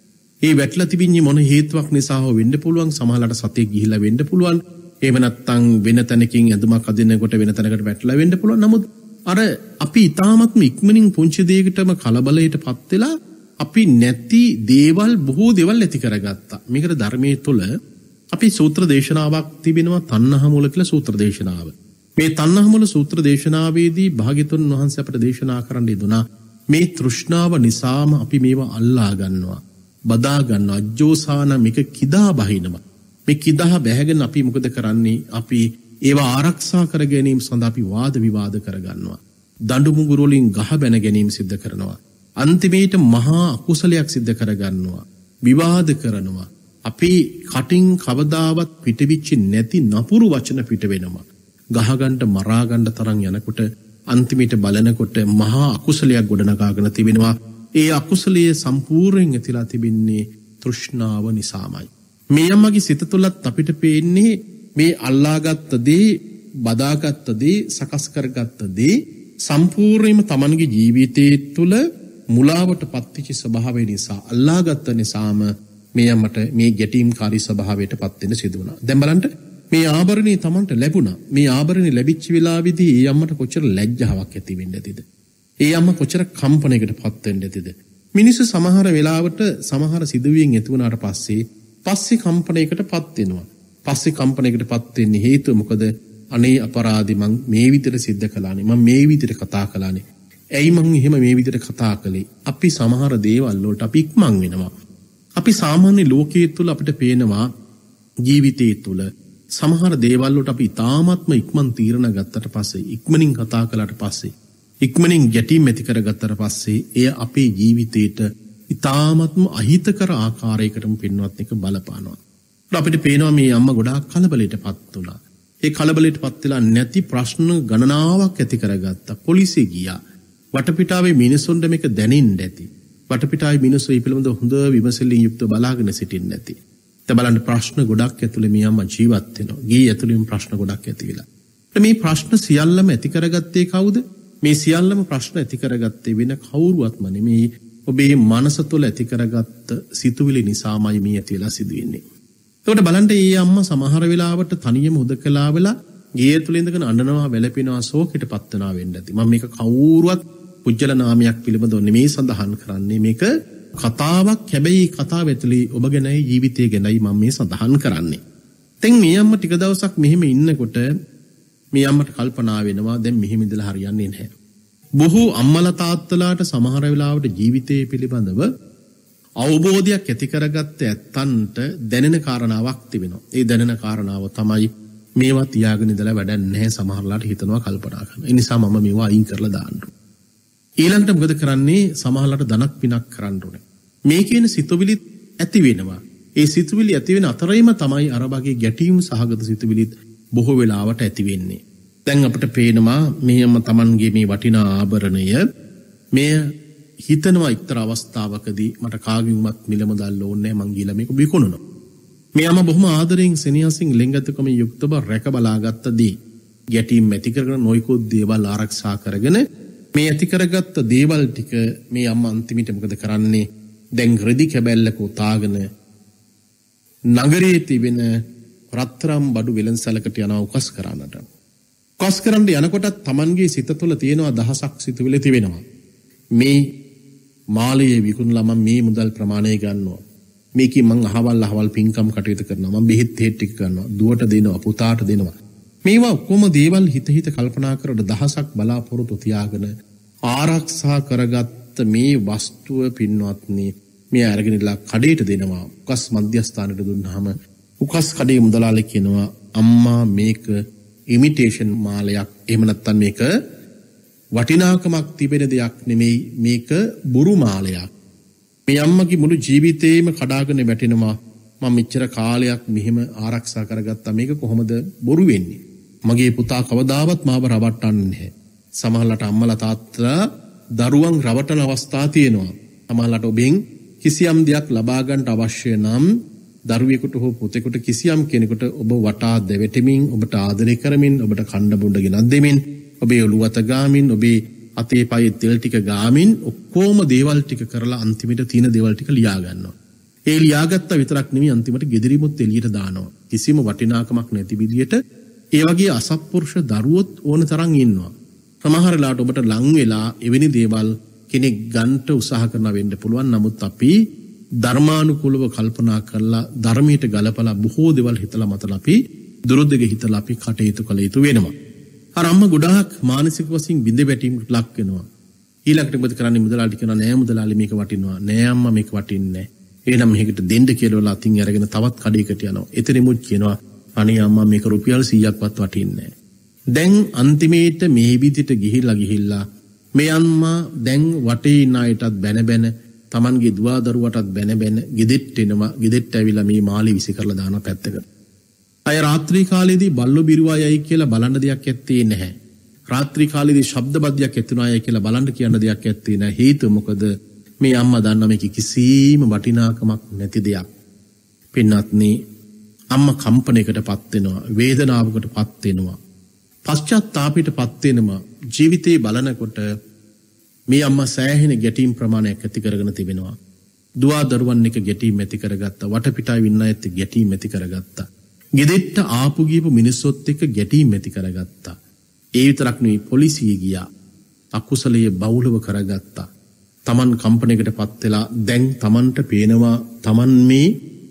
ඒ වැටලා තිබින්නේ මොන හේතුවක් නිසා හෝ වෙන්න පුළුවන්. සමහරලාට සතෙක් ගිහිල්ලා වෙන්න පුළුවන්. එහෙම නැත්නම් වෙන තැනකින් ඇඳුමක් අදිනකොට වෙන තැනකට වැටලා වෙන්න පුළුවන්. නමුත් අර අපි ඊටාත්ම ඉක්මනින් පුංචි දෙයකටම කලබලයටපත් වෙලා අපි නැති දේවල් බොහෝ දේවල් ඇති කරගත්තා. මේකට ධර්මයේ තුල අපි සූත්‍ර දේශනාවක් තිබෙනවා තණ්හා මූල කියලා සූත්‍ර දේශනාව. මේ තණ්හා මූල සූත්‍ර දේශනාවේදී භාග්‍යතුන් වහන්සේ අපට දේශනා කරන්න යෙදුනා මේ තෘෂ්ණාව නිසාම අපි මේවා අල්ලා ගන්නවා, බදා ගන්නවා, අජ්ජෝසාන මේක කිදා බහිනවා. මේ කිදා බැහැගෙන අපි මොකද කරන්නේ? අපි ඒවා ආරක්ෂා කර ගැනීම සඳහා අපි වාද විවාද කරගන්නවා. දඬු මුගුරු වලින් ගහ බැන ගැනීම සිද්ධ කරනවා. අන්තිමේට මහා අකුසලයක් සිද්ධ කරගන්නවා. විවාද කරනවා. අපි කටින් කවදාවත් පිටවිච්ච නැති නපුරු වචන පිට වෙනවා. ගහගන්න මරාගන්න තරම් යනකොට අන්තිමේට බලනකොට මහා අකුසලයක් ගොඩනගාගෙන තිබෙනවා. ඒ අකුසලයේ සම්පූර්ණයෙන් ඇතිලා තිබෙන්නේ තෘෂ්ණාව නිසාමයි. මේ අම්මගේ සිත තුළත් අපිට පේන්නේ මේ අල්ලාගත්ත දේ, බදාගත්ත දේ, සකස් කරගත්ත දේ සම්පූර්ණයෙන්ම Tamanගේ ජීවිතයේ තුළ මුලාවට පත්විච්ච ස්වභාවය නිසා, අල්ලාගත්ත නිසාම මේ අම්මට මේ ගැටීම්කාරී ස්වභාවයට පත් වෙන්න සිදු වුණා. දැන් බලන්න මේ ආභරණේ Tamanට ලැබුණා. මේ ආභරණේ ලැබිච්ච වෙලාවේදී ඒ අම්මට කොච්චර ලැජ්ජාවක් ඇති වෙන්න ඇතිද? ඒ අම්මා කොච්චර කම්පණයකට පත් වෙන්න ඇතිද? මිනිස්සු සමහර වෙලාවට සමහර සිදුවීම් ඇති වුණාට පස්සේ පස්සේ කම්පණයකට පත් වෙනවා. පස්සේ කම්පණයකට පත් වෙන්නේ හේතුව මොකද? අනේ අපරාධි මං මේ විදිහට සිද්ධ කළානේ, මං මේ විදිහට කතා කළානේ. ඇයි මං එහෙම මේ විදිහට කතා කළේ? අපි සමහර දේවල් වලට අපි ඉක්මන් වෙනවා. අපි සාමාන්‍ය ලෝකයේ තුල අපිට පේනවා ජීවිතයේ තුල සමහර දේවල් වලට අපි තාමත්ම ඉක්මන් තීරණ ගත්තට පස්සේ, ඉක්මනින් කතා කළාට පස්සේ, ඉක්මනින් ගැටීම් ඇති කරගත්තට පස්සේ එය අපේ ජීවිතේට ඉතාමත්ම අහිතකර ආකාරයකටම පින්වත් එක බලපානවා. අපිට පේනවා මේ අම්මා ගොඩාක් කලබලයටපත් වුණා. ඒ කලබලයටපත් වෙලා නැති ප්‍රශ්න ගණනාවක් ඇති කරගත්තා. පොලිසිය ගියා. වටපිටාවේ මිනිසුන්ට මේක දැනෙන්න ඇති. වටපිටාවේ මිනිස්සු මේ පිළිබඳව හොඳ විමසලින් යුක්තව බලාගෙන සිටින්න ඇති. දැන් බලන්න ප්‍රශ්න ගොඩක් ඇතුලේ මේ අම්මා ජීවත් වෙනවා. ගියේ ඇතුලේම ප්‍රශ්න ගොඩක් ඇති වෙලා. මේ ප්‍රශ්න සියල්ලම ඇති කරගත්තේ කවුද? මේ සියල්ලම ප්‍රශ්න ඇති කරගත්තේ වෙන කවුරුවත්ම නෙමෙයි. ඔබේ මනස තුළ ඇති කරගත්ත සිතුවිලි නිසාමයි මේ ඇති වෙලා සිදු වෙන්නේ. ඒකට බලන්න මේ අම්මා සමහර වෙලාවට තනියම හුදකලා වෙලා ගේ තුළ ඉඳගෙන අඬනවා, වැළපෙනවා, ශෝකයටපත් වෙනවා වෙන්න ඇති. මම මේක කවුරුවත් පුජ්‍යල නාමයක් පිළිබඳව නෙමෙයි සඳහන් කරන්නේ. මේක කතාවක්. හැබැයි කතාව ඇතුලේ ඔබ ගැනයි, ජීවිතය ගැනයි මම මේ සඳහන් කරන්නේ. දැන් මේ අම්මා ටික දවසක් මෙහෙම ඉන්නකොට මේ අම්මට කල්පනා වෙනවා දැන් මෙහෙම ඉඳලා හරියන්නේ නැහැ. බොහෝ අම්මලා තාත්තලාට සමහර වෙලාවට ජීවිතයේ පිළිබඳව අවබෝධයක් ඇති කරගත්ත ඇත්තන්ට දැනෙන කාරණාවක් තිබෙනවා. ඒ දැනෙන කාරණාව තමයි මේවා තියාගෙන ඉඳලා වැඩක් නැහැ. සමහරලාට හිතනවා, කල්පනා කරනවා. ඒ නිසා මම මේවා අයින් කරලා දාන්න ඕනේ. ඊළඟට මොකද කරන්නේ? සමහරලාට ධනක් පිනක් කරන්න ඕනේ. මේ කියන සිතුවිලි ඇති වෙනවා. ඒ සිතුවිලි ඇති වෙන අතරේම තමයි අර වගේ ගැටීම් සහගත සිතුවිලිත් බොහෝ වෙලාවට ඇති වෙන්නේ. දැන් අපිට පේනවා මෙයම Tamanගේ මේ වටිනා ආභරණය මේ හිතනවා එක්තරා අවස්ථාවකදී මට කාගෙන්වත් මිල මුදල් ඕනේ නැහැ, මං ගිහලා මේක විකුණනවා. මෙයම බොහොම ආදරෙන් සෙනෙහසින් ලෙන්ගතකම යුක්තව රැක බලාගත්තදී ගැටීම් ඇති කරගෙන නොයිකෝ දේවල් ආරක්ෂා කරගෙන මේ ඇති කරගත්ත දේවල් ටික මේ අම්මා අන්තිමට මොකද කරන්නේ? දැන් රෙදි කැබැල්ලක උතාගෙන නගරයේ තිබෙන රත්තරම් බඩු වෙළඳසැලකට යනවා උකස් කරන්නට. උකස් කරන්න යනකොටත් Tamanගේ සිත තුළ තියෙනවා දහසක් සිතුවිලි තිබෙනවා. මේ මාළයේ විකුණලා මම මේ මුදල් ප්‍රමාණය ගන්නවා. මේකේ මං අහවල් අහවල් පින්කම් කටයුතු කරනවා. මම බෙහෙත් හේත් ටික කරනවා. දුවට දෙනවා, පුතාට දෙනවා. මේවා ඔක්කොම දේවල් හිත හිත කල්පනා කරලා දහසක් බලාපොරොත්තු තියාගෙන ආරක්ෂා කරගත්ත මේ වස්තුව පින්වත්නි මේ අරගෙන ඉලා කඩේට දෙනවා. උකස් මධ්‍යස්ථානට දුන්නාම උකස් කඩේ මුදලාලි කියනවා අම්මා මේක ඉමිටේෂන් මාලයක්. එහෙම නැත්නම් මේක වටිනාකමක් තිබෙන දෙයක් නෙමෙයි, මේක බොරු මාලයක්. මේ අම්මගේ මුළු ජීවිතේම කඩාගෙන වැටෙනවා. මම මෙච්චර කාලයක් මෙහෙම ආරක්ෂා කරගත්තා, මේක කොහොමද බොරු වෙන්නේ? මගේ පුතා කවදාවත් මාව රවට්ටන්නේ නැහැ. සමහරවිට අම්මලා තාත්තලා දරුවන් රවටන අවස්ථා තියෙනවා. සමහරවිට ඔබෙන් කිසියම් දෙයක් ලබා ගන්නට අවශ්‍ය නම් දරුවෙකුට හෝ පුතෙකුට කිසියම් කෙනෙකුට ඔබ වටා දෙවැටෙමින්, ඔබට ආදරය කරමින්, ඔබට කණ්ඩ බොණ්ඩ ගෙනත් දෙමින්, ඔබේ ඔළුව අත ගාමින්, ඔබේ අතේ පයේ තෙල් ටික ගාමින් ඔක්කොම දේවල් ටික කරලා අන්තිමට තියෙන දේවල් ටික ලියා ගන්නවා. ඒ ලියාගත්ත විතරක් නෙමෙයි අන්තිමට ගෙදරිමුත් එළියට දානවා. කිසිම වටිනාකමක් නැති විදියට ඒ වගේ අසත්පුරුෂ දරුවොත් ඕන තරම් ඉන්නවා. සමහර වෙලාවට ඔබට ලං වෙලා එවැනි දේවල් කෙනෙක් ගන්නට උත්සාහ කරන වෙන්න පුළුවන්. නමුත් අපි ධර්මානුකූලව කල්පනා කරලා ධර්මයට ගලපලා බොහෝ දේවල් හිතලා මතලා අපි දුරුදෙග හිතලා අපි කටයුතු කළ යුතු වෙනවා. අර අම්මා ගොඩාක් මානසික වශයෙන් බිඳ වැටීමකට ලක් වෙනවා. ඊළඟට මොකද කරන්නේ? මුදලාලිට කියනවා නෑ මුදලාලි මේක වටිනවා. නෑ අම්මා මේක වටින්නේ නෑ. එහෙනම් මේකට දෙන්න කියලා අතින් අරගෙන තවත් කඩේකට යනවා. එතනෙමුත් කියනවා අනේ අම්මා මේක රුපියල් සීයක්වත් වටින්නේ නෑ. දැන් අන්තිමේට මේ විදිහට ගිහිල්ලා ගිහිල්ලා මේ අම්මා දැන් වටේ ඉන්න අයටත් බැන බැන, Tamanගේ දුවා දරුවටත් බැන බැන ගෙදෙට්ට එනවා. ගෙදෙට්ට ඇවිල්ලා මේ මාළි විසි කරලා දානවා පැත්තකට. අය රාත්‍රී කාලයේදී බල්ලෝ බිරුවා යයි කියලා බලන්න දෙයක් ඇත්තේ නැහැ. රාත්‍රී කාලයේදී ශබ්ද බද්ධයක් ඇතුණා යයි කියලා බලන්න කියන්න දෙයක් ඇත්තේ නැහැ. හේතුව මොකද? මේ අම්මා දන්නා මේක කිසිම වටිනාකමක් නැති දෙයක්. පින්වත්නි, අම්මා කම්පණයකටපත් වෙනවා, වේදනාවකටපත් වෙනවා, පශ්චාත්තාපයටපත් වෙනවා. ජීවිතේ බලනකොට මේ අම්මා සෑහෙන ගැටීම් ප්‍රමාණයක් ඇති කරගෙන තිබෙනවා. දුවා දරුවන් එක ගැටීම් ඇති කරගත්තා. වටපිටාවේ ඉන්න අයත් ගැටීම් ඇති කරගත්තා. ගෙදෙට්ට ආපු ගියපු මිනිස්සුත් එක්ක ගැටීම් ඇති කරගත්තා. ඒ විතරක් නෙවෙයි, පොලිසිය ගියා. අකුසලයේ බහුලව කරගත්තා. Taman කම්පණයකටපත් වෙලා දැන් Tamanට පේනවා Taman මේ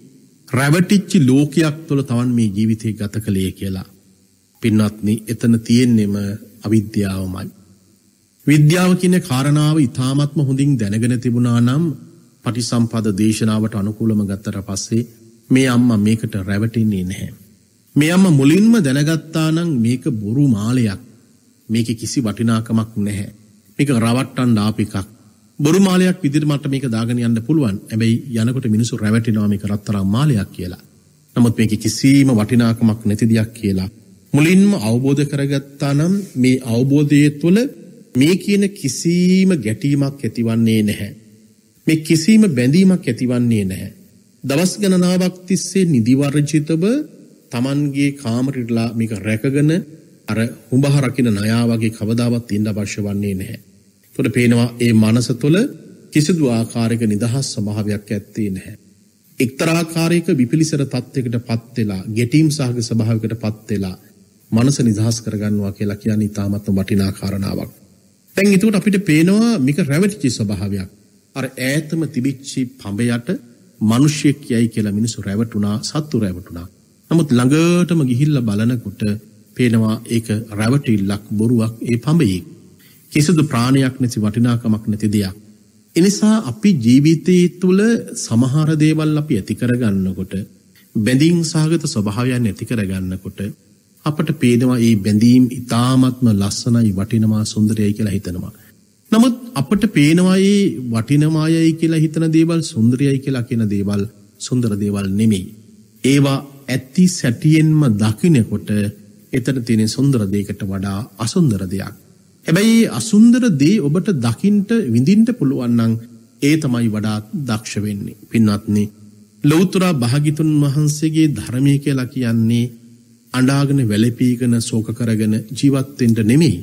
රැවටිච්ච ලෝකයක් තුළ Taman මේ ජීවිතේ ගත කළේ කියලා. පින්වත්නි, එතන තියෙන්නේම අවිද්‍යාවමයි. විද්‍යාව කියන කාරණාව ඊ타ත්ම හොඳින් දැනගෙන තිබුණා නම් පටිසම්පද දේශනාවට අනුකූලව ගත්තට පස්සේ මේ අම්මා මේකට රැවටෙන්නේ නැහැ. මේ අම්මා මුලින්ම දැනගත්තා නම් මේක බොරු මාලයක්. මේකේ කිසි වටිනාකමක් නැහැ. මේක රවට්ටන්න ආපු එකක්. බොරු මාලයක් විදිහට මට මේක දාගෙන යන්න පුළුවන්. හැබැයි යනකොට මිනිස්සු රැවටෙනවා මේක රත්තරන් මාලයක් කියලා. නමුත් මේකේ කිසිම වටිනාකමක් නැති දෙයක් කියලා මුලින්ම අවබෝධ කරගත්තා නම් මේ අවබෝධය තුළ මේ කියන කිසිම ගැටීමක් ඇතිවන්නේ නැහැ. මේ කිසිම බැඳීමක් ඇතිවන්නේ නැහැ. දවස් ගණනාවක් තිස්සේ නිදිවර්ජිතව Tamanගේ කාමරේටලා මේක රැකගෙන අර හුඹහ රකින්න නයා වගේ කවදාවත් ඉන්න අවශ්‍ය වන්නේ නැහැ. ඒකට පේනවා ඒ මනස තුළ කිසිදු ආකාරයක නිදහස් ස්වභාවයක් ඇත්තේ නැහැ. එක්තරා ආකාරයක විපිලිසර තත්යකටපත් වෙලා, ගැටීම් සහගත ස්වභාවයකටපත් වෙලා මනස නිදහස් කරගන්නවා කියලා කියන්නේ තාමත් වටිනා කාරණාවක්. දැන් ඒකට අපිට පේනවා මේක රැවටිච්ච ස්වභාවයක්. අර ඈතම තිබිච්ච පඹයට මිනිස්සෙක් යයි කියලා මිනිස්සු රැවටුණා, සත්තු රැවටුණා. නමුත් ළඟටම ගිහිල්ලා බලනකොට පේනවා ඒක රැවටිල්ලක්, බොරුවක්. ඒ පඹයේ කිසිදු ප්‍රාණයක් නැති, වටිනාකමක් නැති දෙයක්. එනිසා අපි ජීවිතයේ තුල සමහර දේවල් අපි ඇති කරගන්නකොට, බැඳීම් සහගත ස්වභාවයන් ඇති කරගන්නකොට අපට පේනවා මේ බැඳීම් ඉතාමත්ම ලස්සනයි, වටිනවා, සුන්දරයි කියලා හිතනවා. නමුත් අපට පේනවා මේ වටිනමායයි කියලා හිතන දේවල්, සුන්දරයයි කියලා කියන දේවල් සුන්දර දේවල් නෙමෙයි. ඒවා ඇති සැටියෙන්ම දකින්නකොට එතන තියෙන සුන්දර දෙයකට වඩා අසුන්දර දෙයක්. හැබැයි අසුන්දර දේ ඔබට දකින්ට, විඳින්න පුළුවන් නම් ඒ තමයි වඩා දක්ෂ වෙන්නේ. පින්වත්නි, ලෞතර භාග්‍යතුන් වහන්සේගේ ධර්මය කියලා කියන්නේ අඬාගෙන, වැළපීගෙන, ශෝක කරගෙන ජීවත් වෙන්න නෙමෙයි.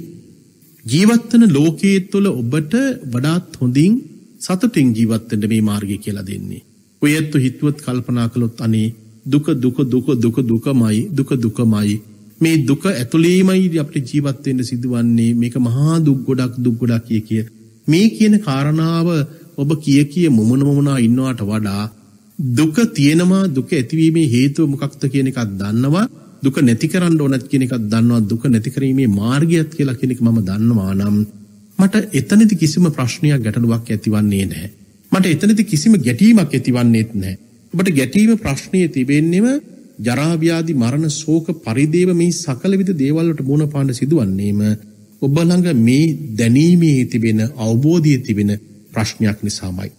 ජීවත් වෙන ලෝකයේ තුල ඔබට වඩාත් හොඳින් සතුටින් ජීවත් වෙන්න මේ මාර්ගය කියලා දෙන්නේ. ඔයත් හිතුවත් කල්පනා කළොත් අනේ දුක දුක දුක දුක දුකමයි, දුක දුකමයි. මේ දුක ඇතුළේමයි අපිට ජීවත් වෙන්න සිදුවන්නේ. මේක මහා දුක් ගොඩක්, දුක් ගොඩක් කිය කිය මේ කියන කාරණාව ඔබ කිය කිය මොමන මොමනා ඉන්නවට වඩා දුක තියෙනවා, දුක ඇතිවීමේ හේතුව මොකක්ද කියන එකක් දන්නවා, දුක නැති කරන්න ඕනත් කියන එකක් දන්නවා, දුක නැති කිරීමේ මාර්ගයත් කියලා කියන එක මම දන්නවා නම් මට එතනදි කිසිම ප්‍රශ්නයක්, ගැටලුවක් ඇතිවන්නේ නැහැ. මට එතනදි කිසිම ගැටීමක් ඇතිවන්නේත් නැහැ. ඔබට ගැටීම, ප්‍රශ්නය තිබෙන්නේම ජරා ව්‍යාධි මරණ ශෝක පරිදේව මේ සකල විද දේවල් වලට මුහුණ පාන්න සිදුවන්නේම ඔබ ළඟ මේ දැනීමේ තිබෙන අවබෝධයේ තිබෙන ප්‍රශ්නයක් නිසාමයි.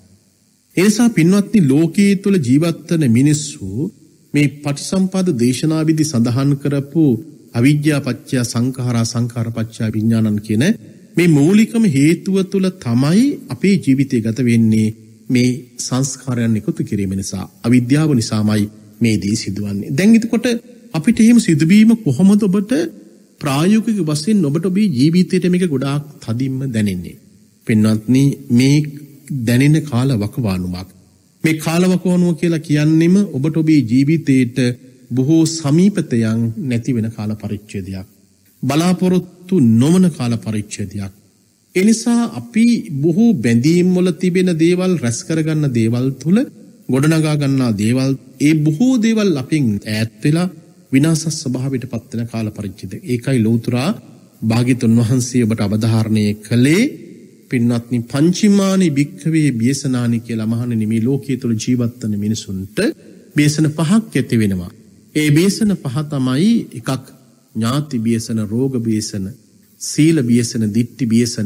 ඒ නිසා පින්වත්නි ලෝකයේ තුල ජීවත් වන මිනිස්සු මේ පටිසම්පාද දේශනාවිදි සඳහන් කරපු අවිද්‍යා පත්‍ය සංඛාරා සංඛාර පත්‍ය විඥානං කියන මේ මූලිකම හේතුව තුල තමයි අපේ ජීවිතය ගත වෙන්නේ මේ සංස්කාරයන් එකතු කිරීම නිසා අවිද්‍යාව නිසාමයි මේ දේ සිදුවන්නේ. දැන් එතකොට අපිට එහෙම සිදුවීම කොහොමද ඔබට ප්‍රායෝගික වශයෙන් ඔබට ඔබේ ජීවිතයට මේක ගොඩාක් තදින්ම දැනෙන්නේ? පින්වත්නි මේ දැනෙන කාල වකවානුවක්. මේ කාල වකවානුව කියලා කියන්නේම ඔබට ඔබේ ජීවිතයට බොහෝ සමීපතයන් නැති වෙන කාල පරිච්ඡේදයක්. බලාපොරොත්තු නොවන කාල පරිච්ඡේදයක්. ඒ නිසා අපි බොහෝ බැඳීම් වල තිබෙන දේවල් රැස් කරගන්න දේවල් තුල ගොඩනගා ගන්නා දේවල් ඒ බොහෝ දේවල් අපෙන් ඈත් වෙලා විනාශ ස්වභාවයට පත් වෙන කාල පරිච්ඡේදය. ඒකයි ලෞතුරා භාග්‍යතුන් වහන්සේ ඔබට අවධාරණය කළේ පින්වත්නි පංචමානි භික්ඛවේ බියසනානි කියලා මහණෙනි මේ ලෝකයේ තුල ජීවත් වෙන මිනිසුන්ට බියසන පහක් ඇති වෙනවා. ඒ බියසන පහ තමයි එකක් ඥාති බියසන, රෝග බියසන, සීල බියසන, ditthi බියසන,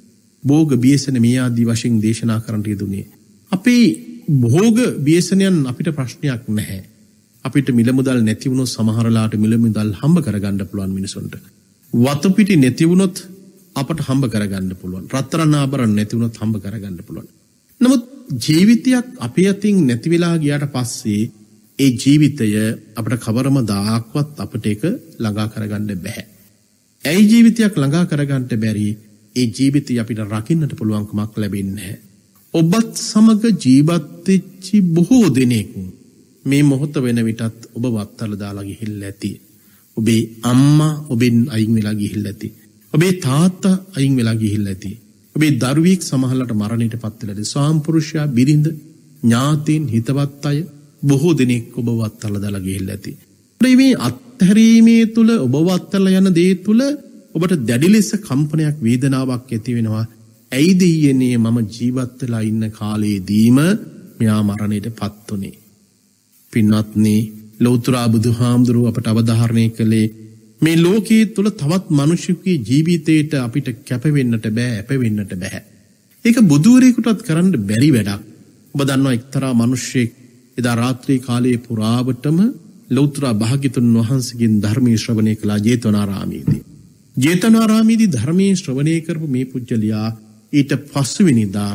භෝග බියසන මේ ආදී වශයෙන් දේශනා කරන්නට යෙදුනේ. අපේ භෝග බියසනයන් අපිට ප්‍රශ්නයක් නැහැ. අපිට මිල මුදල් නැති වුණොත් සමහරලාට මිල මුදල් හම්බ කරගන්න පුළුවන් මිනිසුන්ට. වතු පිටි නැති වුණොත් අපට හම්බ කරගන්න පුළුවන්. රත්තරන් ආභරණ නැති වුණොත් හම්බ කරගන්න පුළුවන්. නමුත් ජීවිතයක් අපේ අතින් නැති වෙලා ගියාට පස්සේ ඒ ජීවිතය අපිට කවරම දායකවත් අපිට ඒක ළඟා කරගන්න බෑ. ඒ ජීවිතයක් ළඟා කරගන්න බැරි ඒ ජීවිතය අපිට රකින්නට පුළුවන්කමක් ලැබෙන්නේ නැහැ. ඔබත් සමග ජීවත් වෙච්ච බොහෝ දෙනෙක් මේ මොහොත වෙන විටත් ඔබ වත්තල දාලා ගිහිල්ලා ඇති. ඔබේ අම්මා ඔබෙන් අයින් වෙලා ගිහිල්ලා ඇති. ඔබේ තාත්තා අයින් වෙලා ගිහිල්ලා ඇති. ඔබේ දරුවෙක් සමහරලට මරණයට පත් වෙලා ඇති. ස්වාම්පුරුෂයා, බිරිඳ, ඥාතීන්, හිතවත් අය බොහෝ දෙනෙක් ඔබ වත්තල දාලා ගිහිල්ලා ඇති. මේ අත්හැරීමේ තුල ඔබ වත්තල යන දේ තුල ඔබට දැඩි ලෙස කම්පනයක්, වේදනාවක් ඇති වෙනවා. ඇයිද ඊයේ මම ජීවත් වෙලා ඉන්න කාලේදීම මෙයා මරණයට පත් උනේ? පින්වත්නි ලෞතර බුදුහාමුදුරුව අපට අවධාරණය කළේ මේ ලෝකයේ තුල තවත් මිනිසෙකුගේ ජීවිතයට අපිට කැප වෙන්නට බෑ, අප වෙන්නට බෑ. ඒක බුදුවරයෙකුටත් කරන්න බැරි වැඩක්. ඔබ දන්නවා එක්තරා මිනිසෙක් එදා රාත්‍රී කාලයේ පුරාවටම ලෞතර භාග්‍යතුන් වහන්සේගෙන් ධර්මයේ ශ්‍රවණය කළා ජේතවනාරාමයේදී. ජේතවනාරාමයේදී ධර්මයේ ශ්‍රවණය කරපු මේ පුජ්‍යලියා ඊට පස්වෙනිදා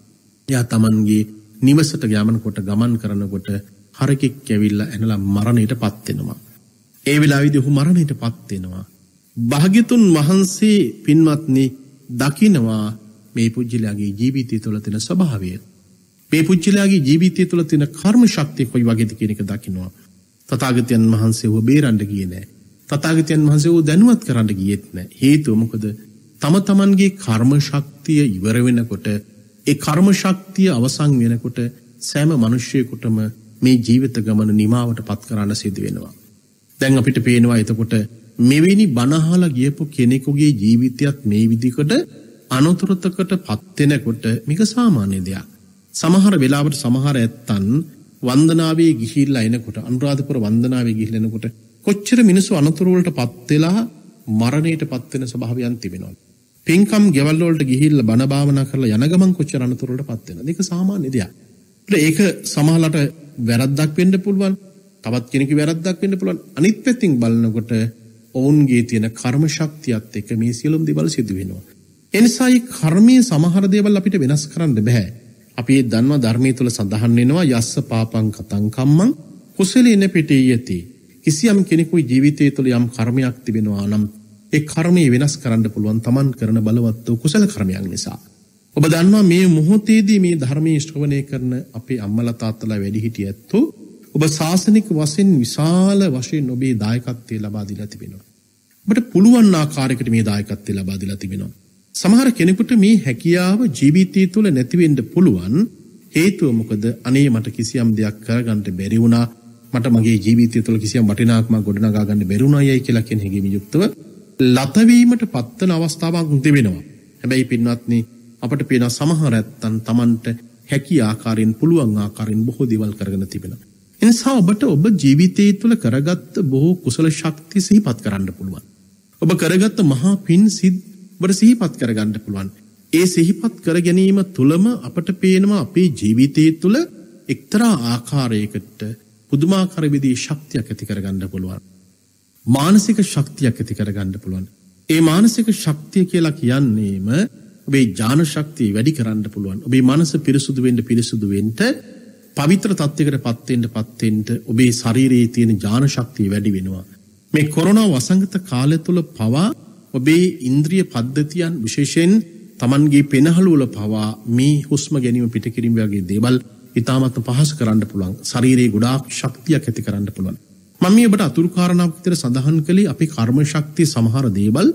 යා තමන්ගේ නිවසට ගමන් කොට ගමන් කරනකොට හරකෙක් ඇවිල්ලා ඇනලා මරණයට පත් වෙනවා. ඒ වෙලාවේදී ඔහු මරණයට පත් වෙනවා. භාග්‍යතුන් වහන්සේ පින්වත්නි දකිනවා මේ පුජ්‍යලයාගේ ජීවිතය තුළ තියෙන ස්වභාවය. මේ පුජ්‍යලයාගේ ජීවිතය තුළ තියෙන කර්ම ශක්තිය කොයි වගේද කියන එක දකිනවා. තථාගතයන් වහන්සේ ඔහු බේරන්න ගියේ නැහැ. තථාගතයන් වහන්සේ ඔහු දැනුවත් කරන්න ගියෙත් නැහැ. හේතුව මොකද? තම තමන්ගේ කර්ම ශක්තිය ඉවර වෙනකොට, ඒ කර්ම ශක්තිය අවසන් වෙනකොට සෑම මිනිසෙකුටම මේ ජීවිත ගමන නිමාවට පත් කරන්න සිදු වෙනවා. දැන් අපිට පේනවා එතකොට මෙවැනි බණහලා ගියපු කෙනෙකුගේ ජීවිතයත් මේ විදිහකට අනතුරතකට පත් වෙනකොට මේක සාමාන්‍ය දෙයක්. සමහර වෙලාවට සමහර ඇත්තන් වන්දනාවේ ගිහිල්ලා එනකොට, අනුරාධපුර වන්දනාවේ ගිහිල්ලා එනකොට කොච්චර මිනිස්සු අනතුරු වලට පත් වෙලා මරණයට පත් වෙන ස්වභාවයන් තිබෙනවා. පින්කම් ගෙවල් වලට ගිහිල්ලා බණ භාවනා කරලා යන ගමන් කොච්චර අනතුරු වලට පත් වෙනවද? ඒක සාමාන්‍ය දෙයක්. ඒක සමහරලට වැරද්දක් වෙන්න පුළුවන්. තවත් කෙනෙකුගේ වැරද්දක් වෙන්න පුළුවන්. අනිත් පැත්තෙන් බලනකොට ඔවුන්ගේ තියෙන කර්ම ශක්තියත් එක්ක මේ සියලුම දේවල් සිදු වෙනවා. ඒ නිසා මේ කර්මයේ සමහර දේවල් අපිට වෙනස් කරන්න බෑ. අපි ඒ දන්නවා ධර්මයේ තුල සඳහන් වෙනවා යස්ස පාපං කතං කම්මං කුසලේන පිටේයති. කිසියම් කෙනෙකුගේ ජීවිතය තුළ යම් කර්මයක් තිබෙනවා නම් ඒ කර්මය වෙනස් කරන්න පුළුවන් Taman කරන බලවත් වූ කුසල කර්මයක් නිසා. ඔබ දන්නවා මේ මොහොතේදී මේ ධර්මයේ ශ්‍රවණය කරන අපේ අම්මලා තාත්තලා වැඩිහිටිය ඇත්තෝ ඔබ ශාසනික වශයෙන් විශාල වශයෙන් ඔබේ දායකත්වය ලබා දීලා තිබෙනවා. ඔබට පුළුවන් ආකාරයකට මේ දායකත්වය ලබා දීලා තිබෙනවා. සමහර කෙනෙකුට මේ හැකියාව ජීවිතය තුළ නැති වෙන්න පුළුවන්. හේතුව මොකද? අනේ මට කිසියම් දෙයක් කරගන්න බැරි වුණා. මට මගේ ජීවිතය තුළ කිසියම් වටිනාකමක් ගොඩනගා ගන්න බැරි වුණායයි කියලා කියන හැඟීම යුක්තව ලතවීමට පත්වන අවස්ථාවක් තිබෙනවා. හැබැයි පින්වත්නි අපට පේන සමහර ඇත්තන් Tamanට හැකි ආකාරයෙන් පුළුවන් ආකාරයෙන් බොහෝ දේවල් කරගෙන තිබෙනවා. එනිසා ඔබට ඔබ ජීවිතය තුළ කරගත්ත බොහෝ කුසල ශක්තිය සිහිපත් කරන්න පුළුවන්. ඔබ කරගත්ත මහා පින් සිත් ඔබට සිහිපත් කරගන්න පුළුවන්. ඒ සිහිපත් කර ගැනීම තුළම අපට පේනවා අපේ ජීවිතය තුළ එක්තරා ආකාරයකට පුදුමාකාර විදිහේ ශක්තියක් ඇති කරගන්න පුළුවන්. මානසික ශක්තියක් ඇති කරගන්න පුළුවන්. ඒ මානසික ශක්තිය කියලා කියන්නේම ඔබේ ඥාන ශක්තිය වැඩි කරන්න පුළුවන්. ඔබේ මනස පිරිසුදු වෙන්න පිරිසුදු වෙන්න පවිත්‍ර තත්වයකට පත් වෙන්න පත් වෙන්න ඔබේ ශරීරයේ තියෙන ඥාන ශක්තිය වැඩි වෙනවා. මේ කොරෝනා වසංගත කාලය තුල පවා ඔබේ ඉන්ද්‍රිය පද්ධතියන් විශේෂයෙන් Tamanගේ පෙනහළු වල පවා මේ හුස්ම ගැනීම පිටකිරීම වගේ දේවල් ඉතාමත් පහසු කරන්න පුළුවන්. ශරීරයේ ගොඩාක් ශක්තියක් ඇති කරන්න පුළුවන්. මම මේ ඔබට අතුරු කාරණාවක් විතර සඳහන් කළේ අපේ කර්ම ශක්තිය සමහර දේවල්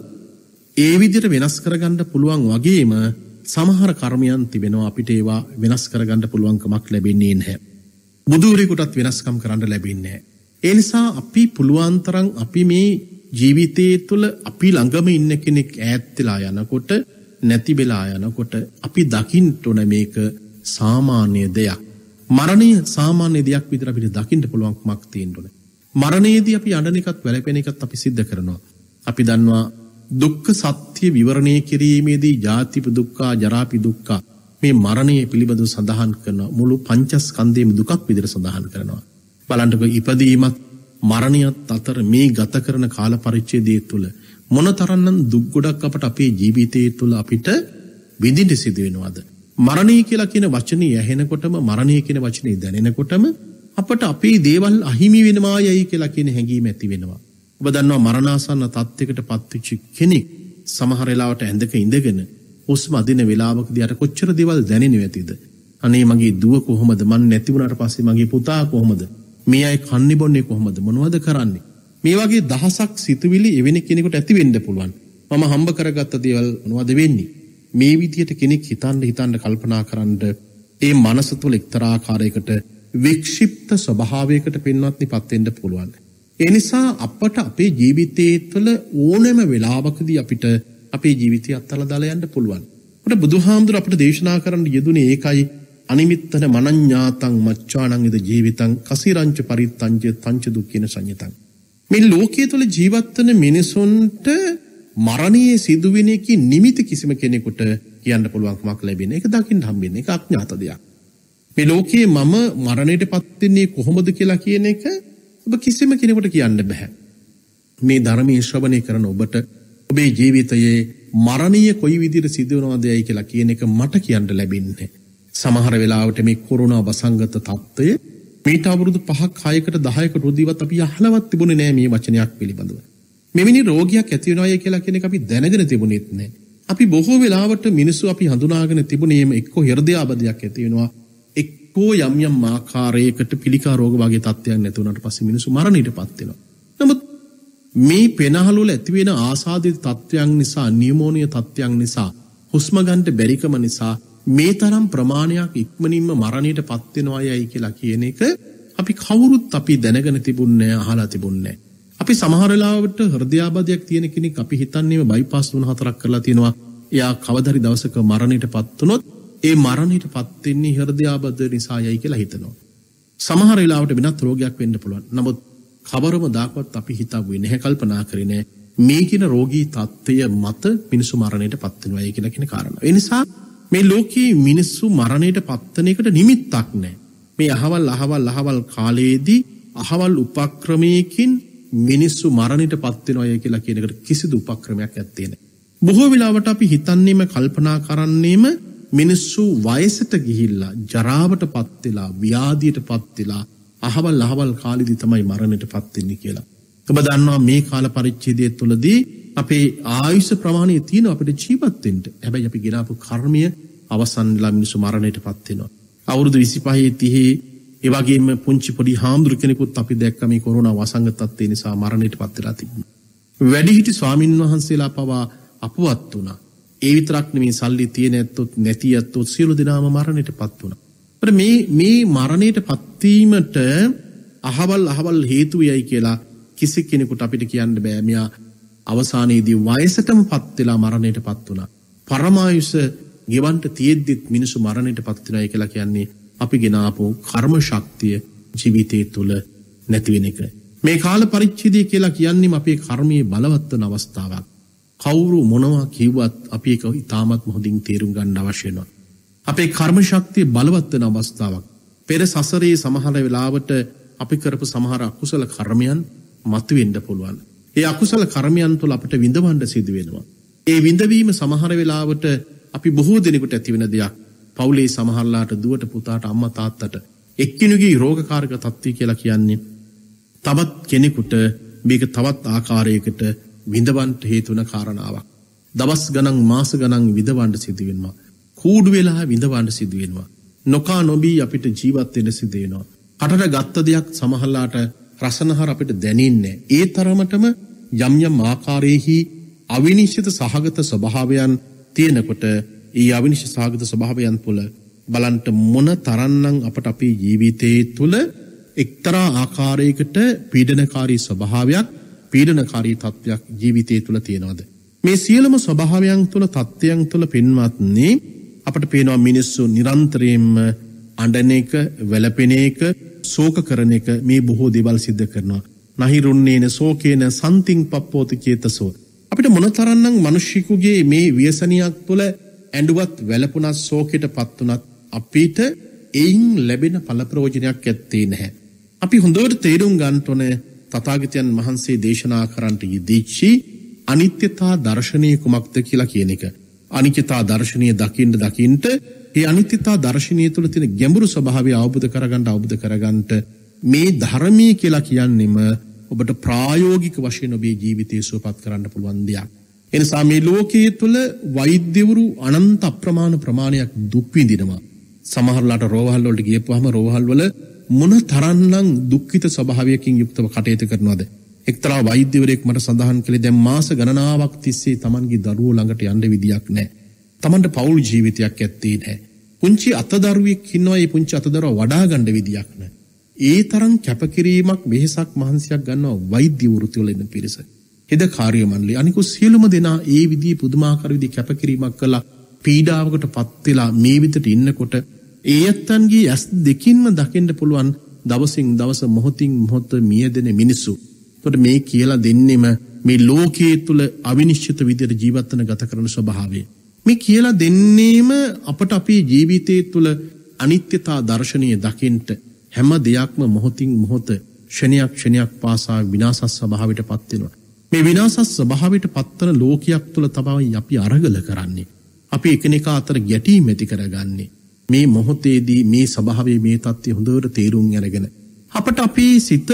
ඒ විදිහට වෙනස් කරගන්න පුළුවන් වගේම සමහර කර්මයන් තිබෙනවා අපිට ඒවා වෙනස් කරගන්න පුළුවන්කමක් ලැබෙන්නේ නැහැ. බුදුරෙකුටත් වෙනස්කම් කරන්න ලැබෙන්නේ නැහැ. ඒ නිසා අපි පුළුවන් තරම් අපි මේ ජීවිතයේ තුල අපි ළඟම ඉන්න කෙනෙක් ඈත් වෙලා යනකොට නැති වෙලා යනකොට අපි දකින්න ඕන මේක සාමාන්‍ය දෙයක්. මරණය සාමාන්‍ය දෙයක් විතර අපිට දකින්න පුළුවන්කමක් තියෙන්න ඕනේ. මරණයේදී අපි අඬන එකත් වැළපෙන එකත් අපි සිද්ධ කරනවා. අපි දන්නවා දුක්ඛ සත්‍ය විවරණය කිරීමේදී ජාතිපි දුක්ඛ ජරාපි දුක්ඛ මේ මරණය පිළිබඳව සඳහන් කරන මුළු පංචස්කන්ධයේම දුකක් විදිහට සඳහන් කරනවා. බලන්නකො ඉපදීමත් මරණයත් අතර මේ ගත කරන කාල පරිච්ඡේදය තුළ මොනතරම්නම් දුක් ගොඩක් අපට අපේ ජීවිතයේ තුළ අපිට විඳින්න සිදු වෙනවද? මරණය කියලා කියන වචනේ ඇහෙනකොටම මරණය කියන වචනේ දැනෙනකොටම අපට අපේ දේවල් අහිමි වෙනවායයි කියලා කියන හැඟීම ඇති වෙනවා. ඔබ දන්නවා මරණාසන්න තත්යකට පත්වෙච්ච කෙනෙක් සමහර වෙලාවට ඇඳක ඉඳගෙන හුස්ම අදින වෙලාවකදී අර කොච්චර දේවල් දැනෙන්නේ නැතිද? අනේ මගේ දුව කොහොමද? මන් නැති වුණාට පස්සේ මගේ පුතා කොහොමද? මේ අය කන්නේ බොන්නේ කොහොමද? මොනවද කරන්නේ? මේ වගේ දහසක් සිතුවිලි එවැනි කෙනෙකුට ඇති වෙන්න පුළුවන්. මම හම්බ කරගත්ත දේවල් මොනවද වෙන්නේ? මේ විදියට කෙනෙක් හිතන්න හිතන්න කල්පනා කරන්න ඒ මනස තුළ එක්තරා ආකාරයකට වික්ෂිප්ත ස්වභාවයකට පින්වත්නිපත් වෙන්න පුළුවන්. ඒ නිසා අපට අපේ ජීවිතයේ තුළ ඕනෑම වෙලාවකදී අපිට අපේ ජීවිතය අත්හලා දාලා යන්න පුළුවන්. අපිට බුදුහාමුදුර අපිට දේශනා කරන්න යෙදුනේ ඒකයි අනිමිත්තන මනඤ්ඤාතං මච්ඡානං ඉද ජීවිතං කසිරංච පරිත්තංච තංච දුක්ඛින සංයතං. මේ ලෝකයේ තුළ ජීවත් වෙන මිනිසුන්ට මරණයේ සිදුවෙන එකේ නිමිති කිසිම කෙනෙකුට කියන්න පුළුවන්කමක් ලැබෙන්නේ. ඒක දකින්න හම්බෙන්නේ. ඒක අඥාත දෙයක්. මේ ලෝකයේ මම මරණයටපත් වෙන්නේ කොහොමද කියලා කියන එක ඔබ කිසිම කෙනෙකුට කියන්න බෑ. මේ ධර්මයේ ශ්‍රවණය කරන ඔබට ඔබේ ජීවිතයේ මරණය කොයි විදිහට සිදු වෙනවදයි කියලා කියන එක මට කියන්න ලැබෙන්නේ. සමහර වෙලාවට මේ කොරෝනා වසංගත තත්ත්වය මීට අවුරුදු පහක් හයකට දහයකට උදීවත් අපි අහලවත් තිබුණේ නෑ මේ වචනයක් පිළිබඳව. මෙවැනි රෝගයක් ඇති වෙනවයි කියලා කියන එක අපි දැනගෙන තිබුණෙත් නෑ. අපි බොහෝ වෙලාවට මිනිස්සු අපි හඳුනාගෙන තිබුණේම එක්කෝ හෘදයාබදයක් ඇති වෙනවා එක්කෝ යම් යම් ආකාරයකට පිළිකා රෝග වගේ තත්ත්වයන් නැති වුණාට පස්සේ මිනිස්සු මරණයටපත් වෙනවා. නමුත් මේ පෙනහළු වල ඇති වෙන ආසාදිත තත්ත්වයන් නිසා නියමෝනිය තත්ත්වයන් නිසා හුස්ම ගන්න බැරිකම නිසා මේ තරම් ප්‍රමාණයක් ඉක්මනින්ම මරණයටපත් වෙනවායයි කියලා කියන එක අපි කවුරුත් අපි දැනගෙන තිබුණේ අහලා තිබුණේ. අපි සමහර වෙලාවට හෘදයාබාධයක් තියෙන කෙනෙක් අපි හිතන්නේම බයිපාස් තුන හතරක් කරලා තියෙනවා. එයා කවදාරි දවසක මරණයටපත් වුණොත් ඒ මරණයටපත් වෙන්නේ හෘදයාබාධ නිසායයි කියලා හිතනවා. සමහර වෙලාවට වෙනත් රෝගයක් වෙන්න පුළුවන්. නමුත් කවරම දාකවත් අපි හිතුවේ නැහැ කල්පනා කරේ නැහැ මේ කින රෝගී තත්ත්වය මත මිනිසු මරණයටපත් වෙනවායි කියලා කියන කාරණා. ඒ නිසා මේ ලෝකයේ මිනිස්සු මරණයටපත් වෙන එකට නිමිත්තක් නැහැ. මේ අහවල් අහවල් අහවල් කාලයේදී අහවල් උපක්‍රමයකින් මිනිස්සු මරණයටපත් වෙනවායි කියලා කියන එකට කිසිදු උපක්‍රමයක් නැත්තේ නෑ. බොහෝ වෙලාවට අපි හිතන්නේම කල්පනා කරන්නේම මිනිස්සු වයසට ගිහිල්ලා ජරාවටපත් වෙලා ව්‍යාධියටපත් වෙලා අහවල් අහවල් කාලෙදී තමයි මරණයටපත් වෙන්නේ කියලා. ඔබ දන්නවා මේ කාල පරිච්ඡේදය තුළදී අපේ ආයුෂ ප්‍රමාණය තියෙන අපිට ජීවත් වෙන්න. හැබැයි අපි ගෙනාපු කර්මය අවසන් වෙලා මිනිස්සු මරණයටපත් වෙනවා. අවුරුදු විසිපහේ තිහේ ඒ වගේම පුංචි පොඩි හාමුදුරු කෙනෙකුත් අපි දැක්ක මේ කොරෝනා වසංගත තත්ත්වය නිසා මරණයටපත් වෙලා තිබුණා. වැඩිහිටි ස්වාමින් වහන්සේලා පවා අපවත් වුණා. ඒ විතරක් නෙමෙයි සල්ලි තියෙන ඇත්තොත් නැති ඇත්තොත් සියලු දෙනාම මරණයටපත් වුණා. අපිට මේ මේ මරණයටපත් වීමට අහවල් අහවල් හේතු වෙයි කියලා කිසි කෙනෙකුට අපිට කියන්න බෑ. මෙයා අවසානයේදී වයසටමපත් වෙලා මරණයටපත් වුණා. පරමායුෂ ගෙවන්ට තියෙද්දිත් මිනිස්සු මරණයටපත් වෙනයි කියලා කියන්නේ අපි ගෙන ආපු කර්ම ශක්තිය ජීවිතය තුළ නැති වෙන එක. මේ කාල පරිච්ඡේදය කියලා කියන්නේ අපේ කර්මයේ බලවත් වන අවස්ථාවක්. කවුරු මොනවා කිව්වත් අපි ඒක ඉතාමත් හොඳින් තේරුම් ගන්න අවශ්‍ය වෙනවා. අපේ කර්ම ශක්තිය බලවත් වෙන අවස්ථාවක්. පෙර සසරේ සමහර වෙලාවට අපි කරපු සමහර අකුසල කර්මයන් මතුවෙන්න පුළුවන්. ඒ අකුසල කර්මයන් තුළ අපිට විඳවන්න සිදු වෙනවා. ඒ විඳවීම සමහර වෙලාවට අපි බොහෝ දෙනෙකුට ඇති වෙන දෙයක්. පවුලේ සමහරලාට දුවට පුතාට අම්මා තාත්තට එක්කිනෙකුගේ රෝගකාරක තත්ත්වය කියලා කියන්නේ තවත් කෙනෙකුට මේක තවත් ආකාරයකට විඳවන්න හේතු වෙන කාරණාවක්. දවස් ගණන් මාස ගණන් විඳවන්න සිදු වෙනවා. කූඩු වෙලා විඳවන්න සිදු වෙනවා. නොකා නොබී අපිට ජීවත් වෙන්න සිදු වෙනවා. කටට ගත්ත දෙයක් සමහරලාට රසනහර අපිට දැනෙන්නේ ඒ තරමටම යම් යම් ආකාරයේහි අවිනිශ්චිත සහගත ස්වභාවයන් තියෙනකොට ඒ අවිනිශ්චිත සහගත ස්වභාවයන් තුළ බලන්ට මොන තරම්නම් අපට අපේ ජීවිතයේ තුළ එක්තරා ආකාරයකට පීඩනකාරී ස්වභාවයක් පීඩනකාරී තත්ත්වයක් ජීවිතයේ තුළ තියෙනවද? මේ සියලුම ස්වභාවයන් තුළ තත්ත්වයන් තුළ පින්වත්නි අපට පේනවා මිනිස්සු නිරන්තරයෙන්ම අඬන එක, වැළපෙන එක, ශෝක කරන එක මේ බොහෝ දේවල් සිද්ධ කරනවා. නහිරුන්නේන ශෝකේන සම්තිං පප්පෝති චේතසෝ. අපිට මොනතරම්නම් මිනිස්සුගේ මේ ව්‍යසනියක් තුළ ඇඬුවත් වැළපුණත් ශෝකයටපත් උනත් අපිට එයින් ලැබෙන ඵල ප්‍රයෝජනයක් ඇත්තේ නැහැ. අපි හොඳට තේරුම් ගන්න ඕනේ තථාගතයන් වහන්සේ දේශනා කරන්නට යෙදිච්චි අනිත්‍යතා දර්ශනය කුමක්ද කියලා කියන එක. අනිත්‍යතා දර්ශනය දකින්න දකින්න මේ අනිත්‍යතා දර්ශනය තුළ තියෙන ගැඹුරු ස්වභාවය අවබෝධ කරගන්න අවබෝධ කරගන්න මේ ධර්මයේ කියලා කියන්නේම ඔබට ප්‍රායෝගික වශයෙන් ඔබේ ජීවිතය සුවපත් කරන්න පුළුවන් දෙයක්. එනිසා මේ ලෝකයේ තුල වෛද්‍යවරු අනන්ත අප්‍රමාණ ප්‍රමාණයක් දුක් විඳිනවා. සමහරලාට රෝහල් වලට ගියපුවාම රෝහල් වල මොන තරම්නම් දුක්ඛිත ස්වභාවයකින් යුක්තව කටයුතු කරනවද? එක්තරා වෛද්‍යවරයෙක් මට සඳහන් කළේ දැන් මාස ගණනාවක් තිස්සේ Tamanගේ දරුවෝ ළඟට යන්න විදියක් නැහැ. Tamanට පෞල් ජීවිතයක් ඇත්තේ නැහැ. පුංචි අතදරුවෙක් ඉන්නවා, ඒ පුංචි අතදරුවා වඩා ගන්න විදියක් නැහැ. ඒ තරම් කැපකිරීමක් වෙහසක් මහන්සියක් ගන්නවා වෛද්‍ය වෘත්තිවල ඉන්න පිරිස. හෙද කාර්ය මණ්ඩලය අනිකෝ සියලුම දෙනා ඒ විදිහේ පුදුමාකාර විදිහේ කැපකිරීමක් කළා පීඩාවකටපත් වෙලා මේ විදිහට ඉන්නකොට ඒ යත්තන්ගේ ඇස් දෙකින්ම දකින්න පුළුවන් දවසින් දවස මොහොතින් මොහොත මියදෙන මිනිස්සු. එතකොට මේ කියලා දෙන්නෙම මේ ලෝකයේ තුල අවිනිශ්චිත විදිහට ජීවත් වෙන ගත කරන ස්වභාවය. මේ කියලා දෙන්නේම අපට අපේ ජීවිතයේ තුල අනිත්‍යතා දර්ශනීය දකින්ට හැම දෙයක්ම මොහොතින් මොහොත ක්ෂණයක් ක්ෂණයක් පාසා විනාශ ස්වභාවයටපත් වෙනවා. මේ විනාශ ස්වභාවයට පත්වන ලෝකයක් තුළ තමයි අපි අරගල කරන්නේ. අපි එකිනෙකා අතර ගැටීම් ඇති කරගන්නේ. මේ මොහොතේදී මේ ස්වභාවයේ මේ தත්ත්වය හොඳට තේරුම් අරගෙන අපට අපේ සිත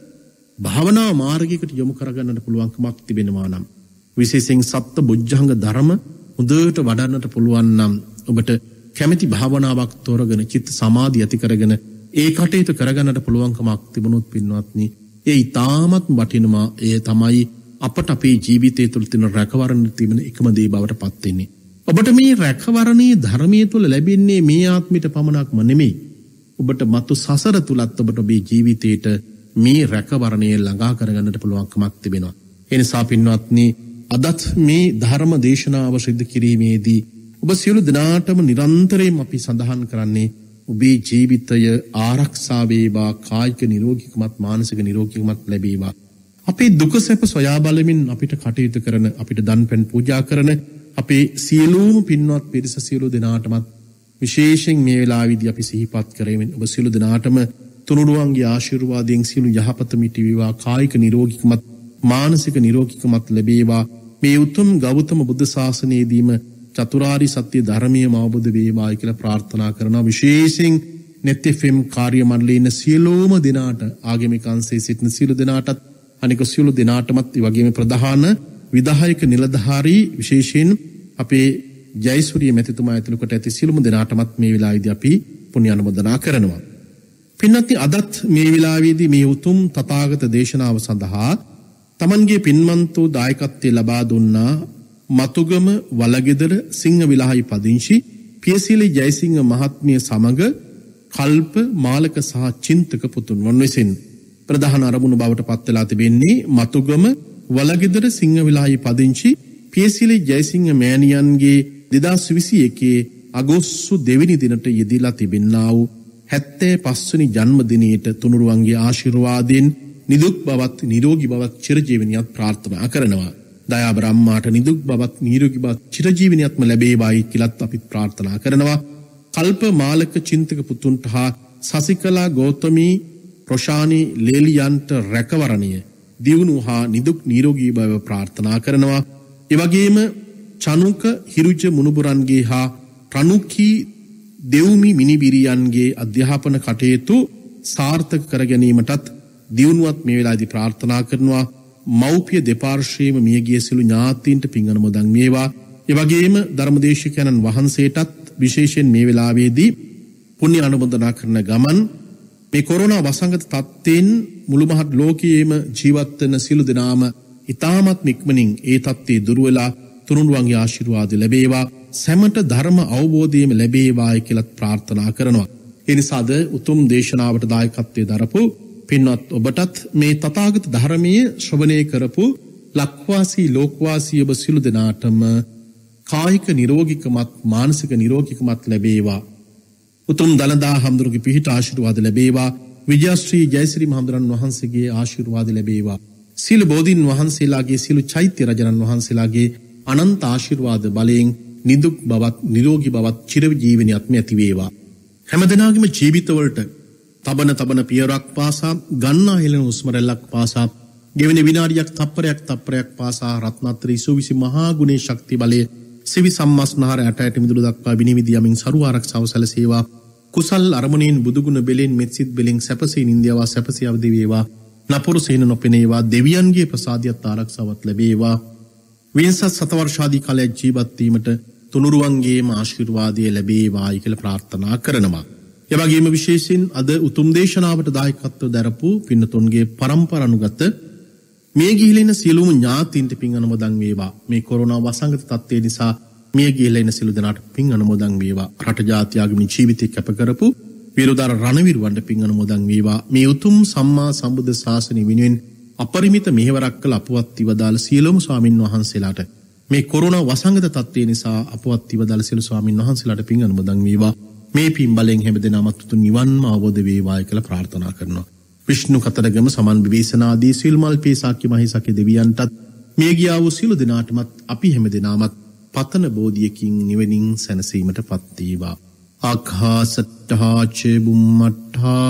භාවනා මාර්ගයකට යොමු කරගන්නට පුළුවන්කමක් තිබෙනවා නම් විශේෂයෙන් සත්ත බොජ්ජංග ධර්ම හොඳට වඩන්නට පුළුවන් නම් ඔබට කැමැති භාවනාවක් තෝරගෙන චිත්ත සමාධිය ඇති කරගෙන ඒ කටයුතු කරගන්නට පුළුවන්කමක් තිබුණොත් පින්වත්නි ඒ ඊටමත් වටිනවා. ඒ තමයි අපට අපේ ජීවිතය තුළ තියෙන රැකවරණ තිබෙන එකම දේ බවට පත් වෙන්නේ. ඔබට මේ රැකවරණයේ ධර්මයේ තුළ ලැබෙන්නේ මේ ආත්මිට පමණක්ම නෙමෙයි. ඔබට මතු සසර තුලත් ඔබට ඔබේ ජීවිතේට මේ රැකවරණය ළඟා කරගන්නට පුළුවන්කමක් තිබෙනවා. ඒ නිසා පින්වත්නි අදත් මේ ධර්ම දේශනාව සිදු කිරීමේදී ඔබ සියලු දෙනාටම නිරන්තරයෙන් අපි සඳහන් කරන්නේ ඔබේ ජීවිතය ආරක්ෂා වේවා, කායික නිරෝගීකමත් මානසික නිරෝගීකමත් ලැබේවා. අපේ දුක සැප සොයා බලමින් අපිට කටයුතු කරන, අපිට දන් පෙන් පූජා කරන අපේ සියලුම පින්වත් පිරිස සියලු දෙනාටමත් විශේෂයෙන් මේ වෙලාවේදී අපි සිහිපත් කරමින් ඔබ සියලු දෙනාටම තුනුරුවන්ගේ ආශිර්වාදයෙන් සියලු යහපත මිටි වේවා, කායික නිරෝගීකමත් මානසික නිරෝගීකමත් ලැබේවා. මේ උතුම් ගෞතම බුද්ධ ශාසනයේදීම චතුරාර්ය සත්‍ය ධර්මයම අවබෝධ වේවායි කියලා ප්‍රාර්ථනා කරනවා. විශේෂයෙන් net f m කාර්ය මණ්ඩලයේ ඉන්න සියලුම දෙනාට, ආගමික අංශයේ සිටින සියලු දෙනාටත්, අනික සියලු දෙනාටමත් ඒ වගේම ප්‍රධාන විධායක නිලධාරී විශේෂයෙන් අපේ ජයසූරිය මැතිතුමා ඇතුළු කොට ඇති සියලුම දෙනාටමත් මේ වෙලාවේදී අපි පුණ්‍ය අනුමෝදනා කරනවා. පින්වත්නි අදත් මේ වෙලාවේදී මේ උතුම් තථාගත දේශනාව සඳහා තමන්ගේ පින්වන්තෝ දායකත්වය ලබා දුන්නා මතුගම වලගෙදර සිංහවිලහයි පදිංචි පියසීලි ජයසිංහ මහත්මිය සමග කල්ප මාලක සහ චින්තක පුතුන් වන්විසින් ප්‍රධාන අරමුණු බවට පත් වෙලා තිබෙන්නේ මතුගම වලගෙදර සිංහවිලහයි පදිංචි පියසීලි ජයසිංහ මෑණියන්ගේ දෙදාස් විසි එකේ අගෝස්තු දෙවැනි දිනට යෙදিলা තිබෙනා වූ හැත්තෑ පස්වෙනි ජන්මදිනයට තුනුරුවන්ගේ ආශිර්වාදයෙන් නිදුක් බවත් නිරෝගී බවත් චිරජීවනයත් ප්‍රාර්ථනා කරනවා. දයා බ්‍රහ්මාට නිදුක් බවත් නිරෝගී බවත් චිරජීවනයත්ම ලැබේවායි කියලාත් අපි ප්‍රාර්ථනා කරනවා. කල්ප මාලක චින්තක පුතුන්ට හා සසිකලා ගෞතමී ප්‍රශානි ලේලියන්ට රැකවරණය දියුණු හා නිදුක් නිරෝගී බව ප්‍රාර්ථනා කරනවා. ඒ වගේම චනුක හිරුජ මුණුබුරන්ගේ හා ප්‍රණුකී දෙව්මි මිනිබිරියන්ගේ අධ්‍යාපන කටයුතු සාර්ථක කර ගැනීමටත් දියුණුවත් මේ වෙලාවේදී ප්‍රාර්ථනා කරනවා. මව්පිය දෙපාර්ශ්වයේම මියගිය සිළු ඥාතීන්ට පින් අනුමෝදන් වේවා. ඒ වගේම ධර්මදේශකයන්න් වහන්සේටත් විශේෂයෙන් මේ වෙලාවේදී පුණ්‍ය අනුමෝදනා කරන ගමන් මේ කොරෝනා වසංගත තත්ත්වයෙන් මුළු මහත් ලෝකයේම ජීවත් වෙන සිළු දෙනාම ඊ타මත් ඉක්මනින් ඒ තත්ත්වයේ දුර වෙලා තුනුරුවන්ගේ ආශිර්වාද ලැබේවා. සැමට ධර්ම අවබෝධයම ලැබේවායි කියලා ප්‍රාර්ථනා කරනවා. ඒ නිසාද උතුම් දේශනාවට දායකත්වයේ දරපු පින්වත් ඔබටත් මේ තථාගත ධර්මයේ ශ්‍රවණය කරපු ලක්වාසී ලෝකවාසී ඔබ සිළු දෙනාටම කායික නිරෝගීකමත් මානසික නිරෝගීකමත් ලැබේවා. උතුම් දලදා හඳුරුගේ පිහිට ආශිර්වාද ලැබේවා. විජයශ්‍රී ජයශ්‍රී මහඳුරන් වහන්සේගේ ආශිර්වාද ලැබේවා. සීල බෝධීන් වහන්සේලාගේ සීල චෛත්‍ය රජනන් වහන්සේලාගේ අනන්ත ආශිර්වාද බලයෙන් නිදුක් බවත් නිරෝගී බවත් චිරජීවනයත්ම ඇති වේවා. හැමදෙනාගේම ජීවිතවලට තබන තබන පියවරක් පාසා ගන්නා හෙළන හුස්ම රැල්ලක් පාසා ගෙවෙන විනාඩියක් තප්පරයක් තප්පරයක් පාසා රත්නත්‍රි සුවිසි මහා ගුණේ ශක්ති බලය සිවි සම්මස්නහර ඇට ඇට මිදුළු දක්වා විනිවිද යමින් සරු ආරක්ෂාව සැලසේවා. කුසල් අරමුණෙන් බුදුගුණ බෙලෙන් මෙත්සිත බෙලෙන් සැපසේ නින්දියවා සැපසේ අවදි වේවා. නපුරු සේන නොපෙනේවා. දෙවියන්ගේ ප්‍රසාදියත් ආරක්ෂාවත් ලැබේවා. වින්සත් සතවර්ෂාදී කාලයක් ජීවත් වීමට තුනුරුවන්ගේම ආශිර්වාදය ලැබේවායි කියලා ප්‍රාර්ථනා කරනවා. ඒ වගේම විශේෂයෙන් අද උතුම් දේශනාවට දායකත්ව දරපු පින්නතුන්ගේ පරම්පරානුගත මේ ගිහිලින සියලුම ඥාතීන්ට පින් අනුමෝදන් වේවා. මේ කොරෝනා වසංගත තත්ත්වය නිසා මේ ගිහිලින සියලු දෙනාට පින් අනුමෝදන් වේවා. රට ජාත්‍යාගමී ජීවිතය කැප කරපු විරුදාර රණවිරුවන්ට පින් අනුමෝදන් වේවා. මේ උතුම් සම්මා සම්බුද්ධ ශාසනය වෙනුවෙන් අපරිමිත මෙහෙවරක් කළ අපවත් ඉවදාළ සියලුම ස්වාමින් වහන්සේලාට මේ කොරෝනා වසංගත තත්ත්වය නිසා අපවත් ඉවදාළ සියලු ස්වාමින් වහන්සේලාට පින් අනුමෝදන් වේවා. මේ පින් බලෙන් හැමදෙනාමත් උතුම් නිවන්ම අවබෝධ වේවායි කියලා ප්‍රාර්ථනා කරනවා. විෂ්ණු කතරගම සමන් විවේසනාදී සිල්මල් පේසාක්‍ය මහේසක්‍ය දෙවියන්ටත් මේ ගියා වූ සියලු දෙනාටමත් අපි හැමදෙනාමත් පතන බෝධියකින් නිවෙනින් සැනසීමටපත් වේවා. ආඛාසට්ඨා ච බුම්මට්ඨා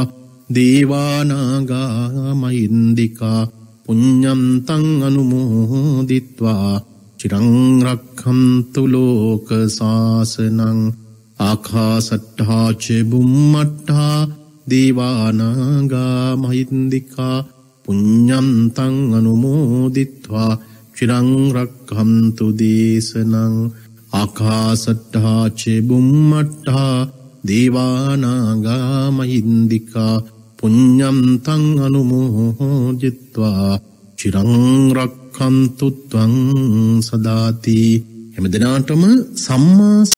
දේවානාගා මහින්దికා පුඤ්ඤන්තං අනුමෝදිත්වා චිරං රක්ඛන්තු ලෝක සාසනං. ආඛාසට්ඨා ච බුම්මට්ඨා දේවානාගා මහින්దికා පුඤ්ඤන්තං අනුමෝදිත්වා චිරං රක්ඛන්තු දේශනං. ආකාශට්ඨා ච බුම්මට්ඨා දේවානාගා මහින්దికා පුඤ්ඤන්තං අනුමෝදිත්වා චිරං රක්ඛන්තු ත්වං සදාති. හැමදෙනාටම සම්මා